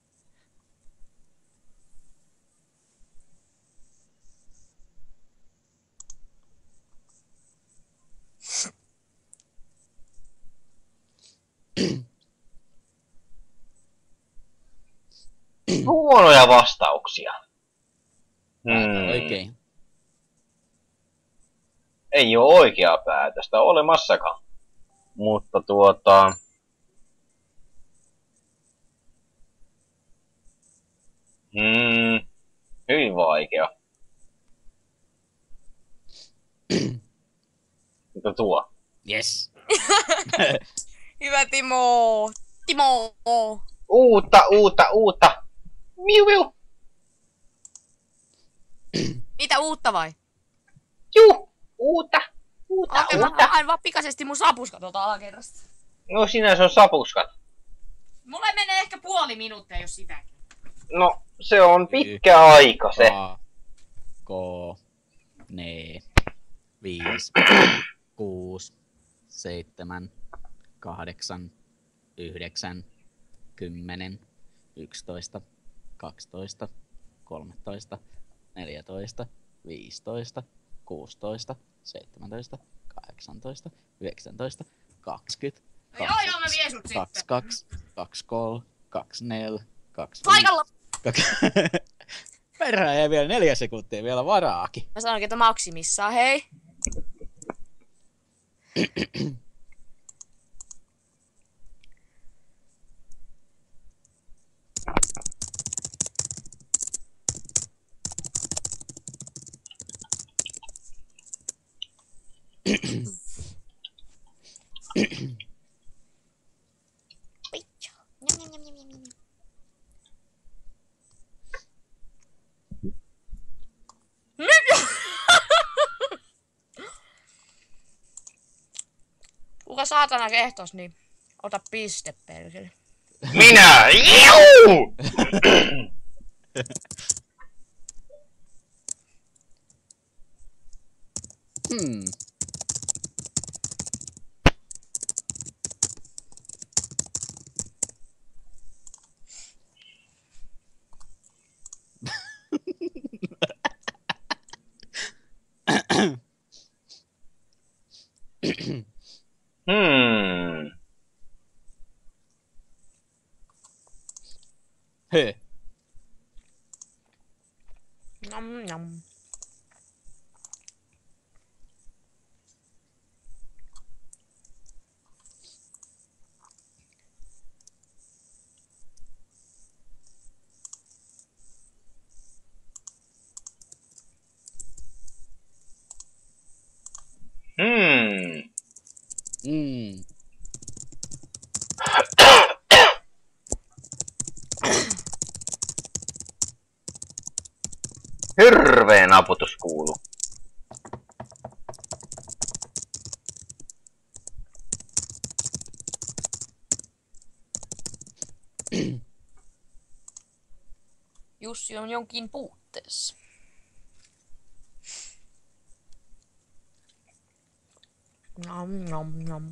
Huonoja vastauksia. Oikein. Ei oo oikeaa päätöstä olemassakaan. Mutta hyvin vaikea. Mitä tuo? Yes. Hyvä Timo. Timo. Uutta. Miu. Mitä uutta vai? Juu, uutta. Okei, mä haen vaan pikaisesti mun sapuska tuolta alakerrasta. No sinä se on sapuskat. Mulle menee ehkä puoli minuuttia, jos sitäkin. No, se on pitkä aika se. Ko. Nee. 5. 6. 7. 8. 9. 10. 11. 12. 13. 14. 15. 16. 17. 18. 19. 20. No joo, mä vien sut sitten. 22. 23. 24. 25. Paikalla! Perään jäi vielä 4 sekuntia vielä varaakin. Mä sanoinkin, että maksimissaan, hei. Pitcha. Njam, njam, njam, njam, njam. Kuka saatana kehtos, niin ota piste perkele. Minä! Juu! He. Njam, njam. Hirveen aputus kuuluu. Jussi on jonkin puutteessa. Nom, nom, nom.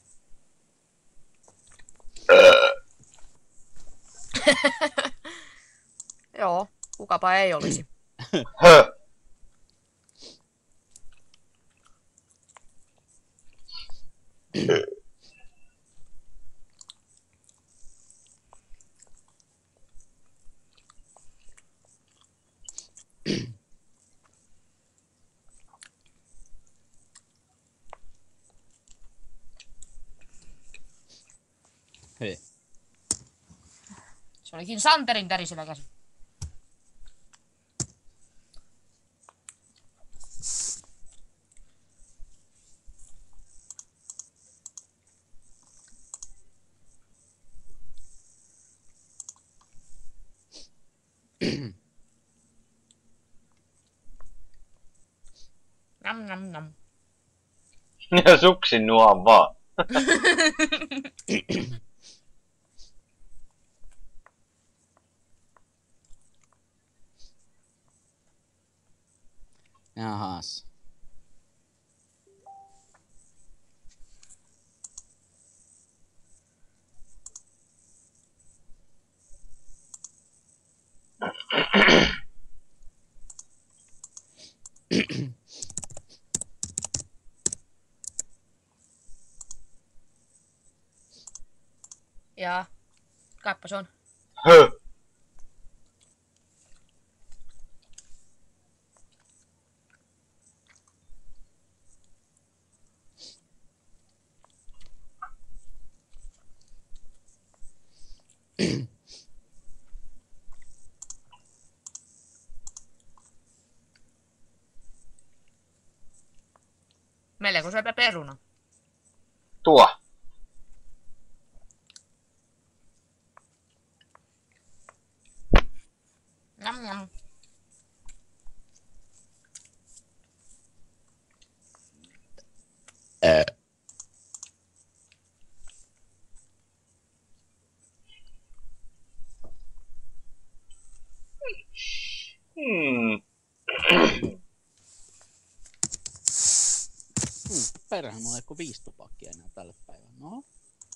Joo, kukapa ei olisi. Hö. He. Se olikin Santerin tärisellä käsi. Nam nam nam. Ja suksin nuo vaan. Jahas. Jaa. Kaipa se on. Hö. Meillä kun syöpä peruna. Tuo. Nam nam. perään, mulla ei ole kuin 5 tupakkia enää tälle päivälle. No.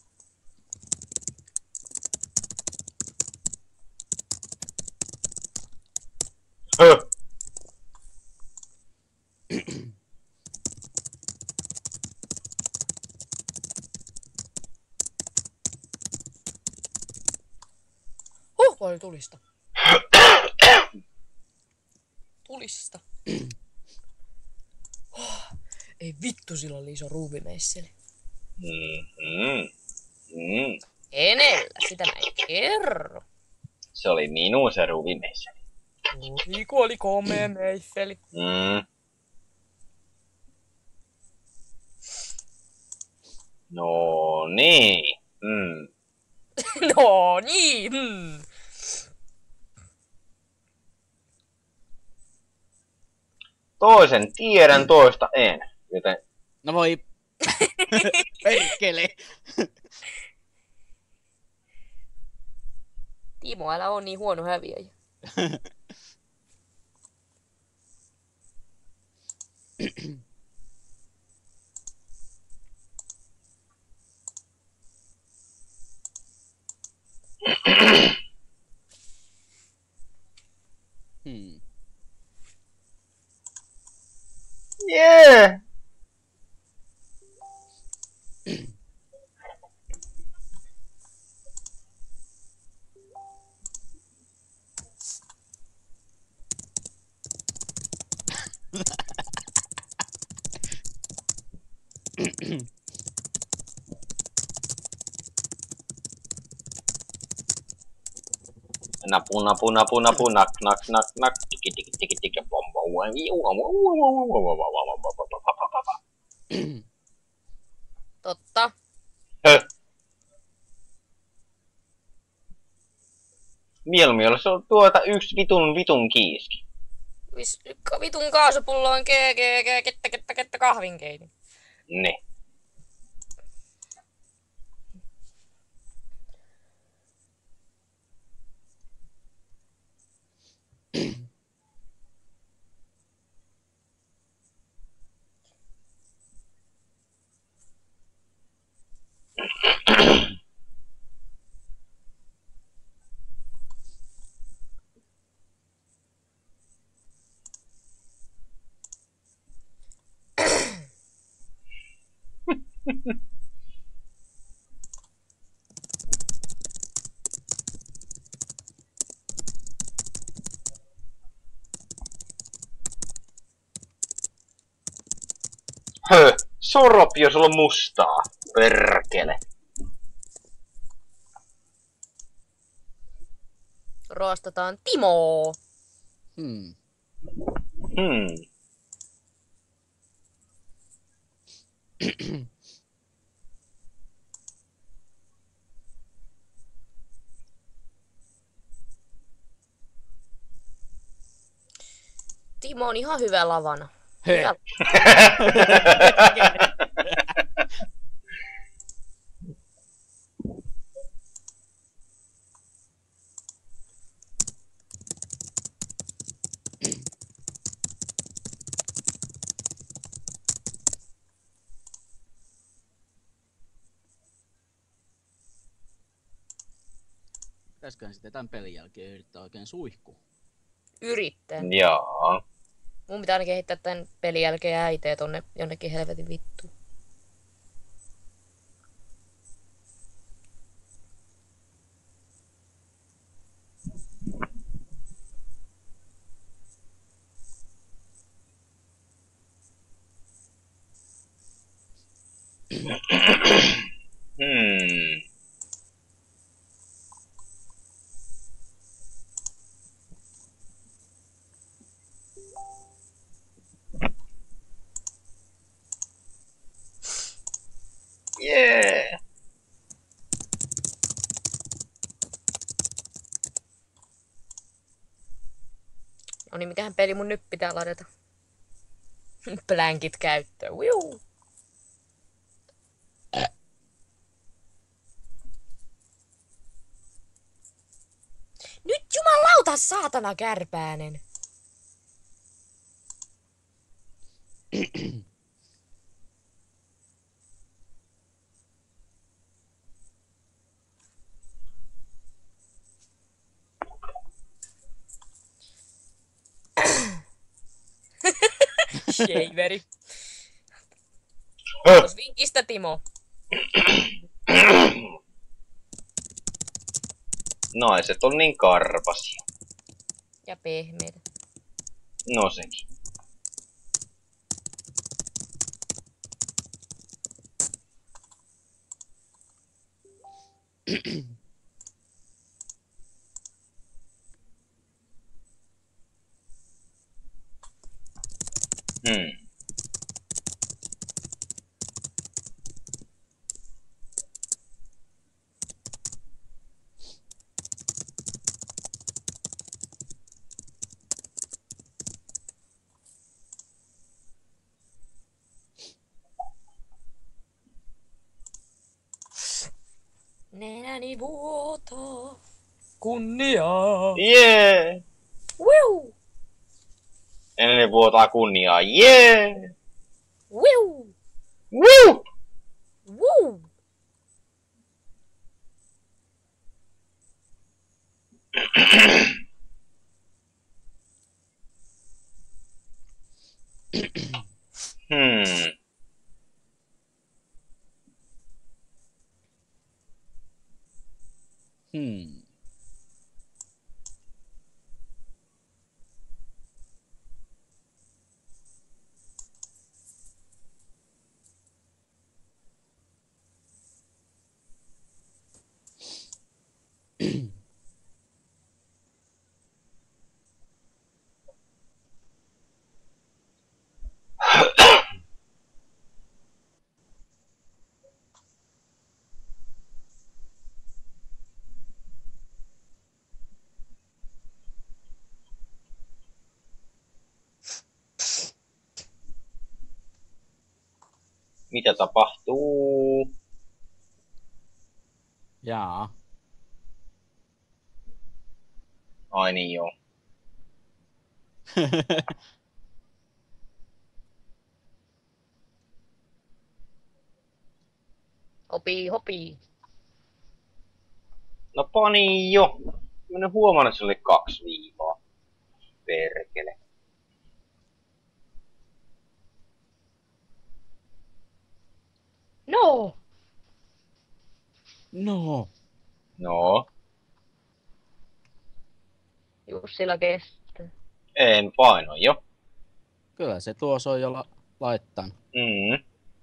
Höh. Paljon tulista. Tulista. Ei vittu, sillä oli iso ruuvimeisseli. Enellä, sitä mä en kerro. Se oli minun se ruuvimeisseli. Riku oli komea meisseli. No niin. No niin. Toisen tiedän, toista en. Joten No voi. Perkele. Timo, älä oo niin huono häviäjä. yeah. Napu, napu, napu, napu, nak, nak, nak, nak, tiki, tiki, tiki, tiki, bom, bom, Totta. Höh. Mieluummin olisi ollut tuota yksi vitun kiiski. Vitun kaasupulloon kettä kahvinkeitin. Ne. Höh, soropi, jos on mustaa. Perkele. Roostataan Timo. Timo on ihan hyvä lavana. Hei. Hyvä. Pitäisiköhän sitten tämän pelin jälkeen yrittää oikein suihku? Yrittää. Jaa. Mun pitää ainakin heittää tän pelin jälkeen äiteä tonne jonnekin helvetin vittuun. Yeah. No niin, mikähän peli mun nyt pitää ladata? Blankit käyttöön. Wiu. Nyt jumalauta, saatana kärpäänen. Shaveri. Kiitos vinkistä, Timo. Naiset on niin karvasia. Ja pehmeitä. No sekin. Hmm. Nenäni vuotaa. Kunniaa. Jee! Wiu! Ennen vuotaa kunniaa. Jee! Wiu! Woo! Wuu! Hmm. Hmm. Mitä tapahtuu? Jaa. Ai niin joo. Hopii, hopii. No pani jo. Mä en huomannut, että se oli 2 viivaa. Perkele. No! No. No, Jussilla kestää. en paino jo. Kyllä se tuossa on jo laittanut. Mm.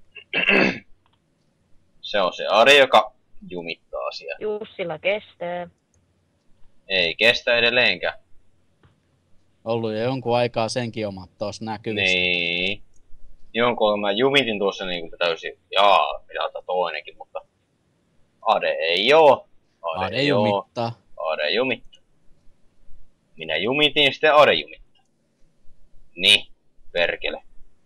Se on se Ari, joka jumittaa siellä. Jussilla kestää. Ei kestä edelleenkään. Ollut jo jonkun aikaa senkin omat tuossa näkyvissä. Niin. Jonkun mä jumitin tuossa niinku täysin, mitä toinenkin, mutta Ade ei oo. Ade jumittaa. Ade jumittaa. Minä jumitin, sitten Ade jumittaa. Niin, perkele.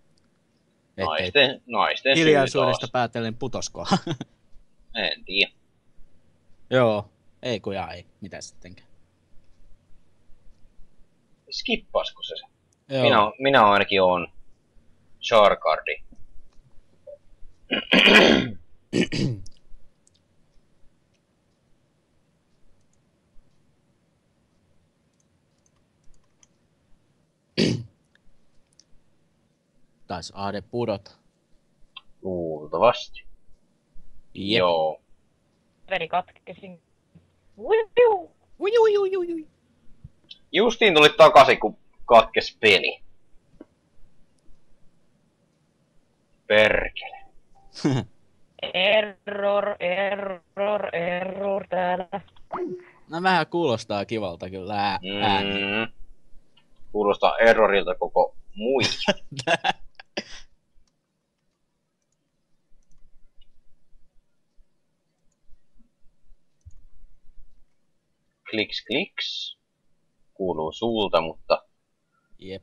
Naisten hiljaisuudesta syy päätellen putosko. En tiedä. Joo. Ei kun ei. Mitä sittenkään. Skippasko se? Joo. Minä ainakin on Charcardi. Taisi Ade pudota. Luultavasti. Jep. Joo. Veri katkesin. Wiu! Ui. Justiin tuli takaisin, kun katkes peli. Perkele. Error täällä. No vähän kuulostaa kivalta kyllä ääni. Kuulostaa errorilta koko muija. Kliks. Kuuluu suulta, mutta... Jep.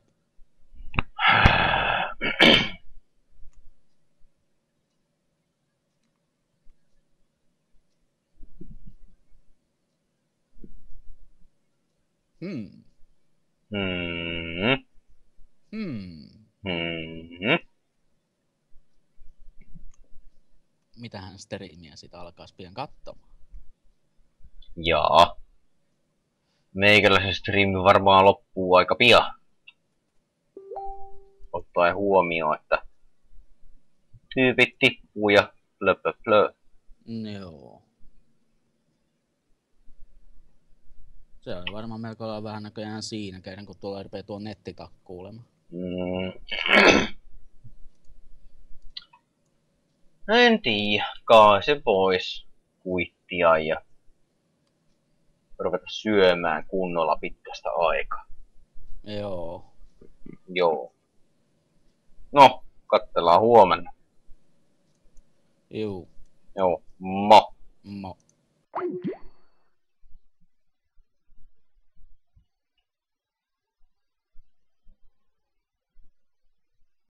Hmm. Mitähän striimiä sit alkaas pian katsomaan? Jaa. Meikäläisen striimi varmaan loppuu aika pian. ottaen huomioon, että tyypit tippuu ja plö. Joo. Se on varmaan melko lailla vähän näköjään siinä kerran, kun tuolla rupeaa tuo netti takkuulemaan. En tiedä, kai se pois kuittia ja ruveta syömään kunnolla pitkästä aikaa. Joo. No, katsellaan huomenna. Joo. Joo, mo. Mo.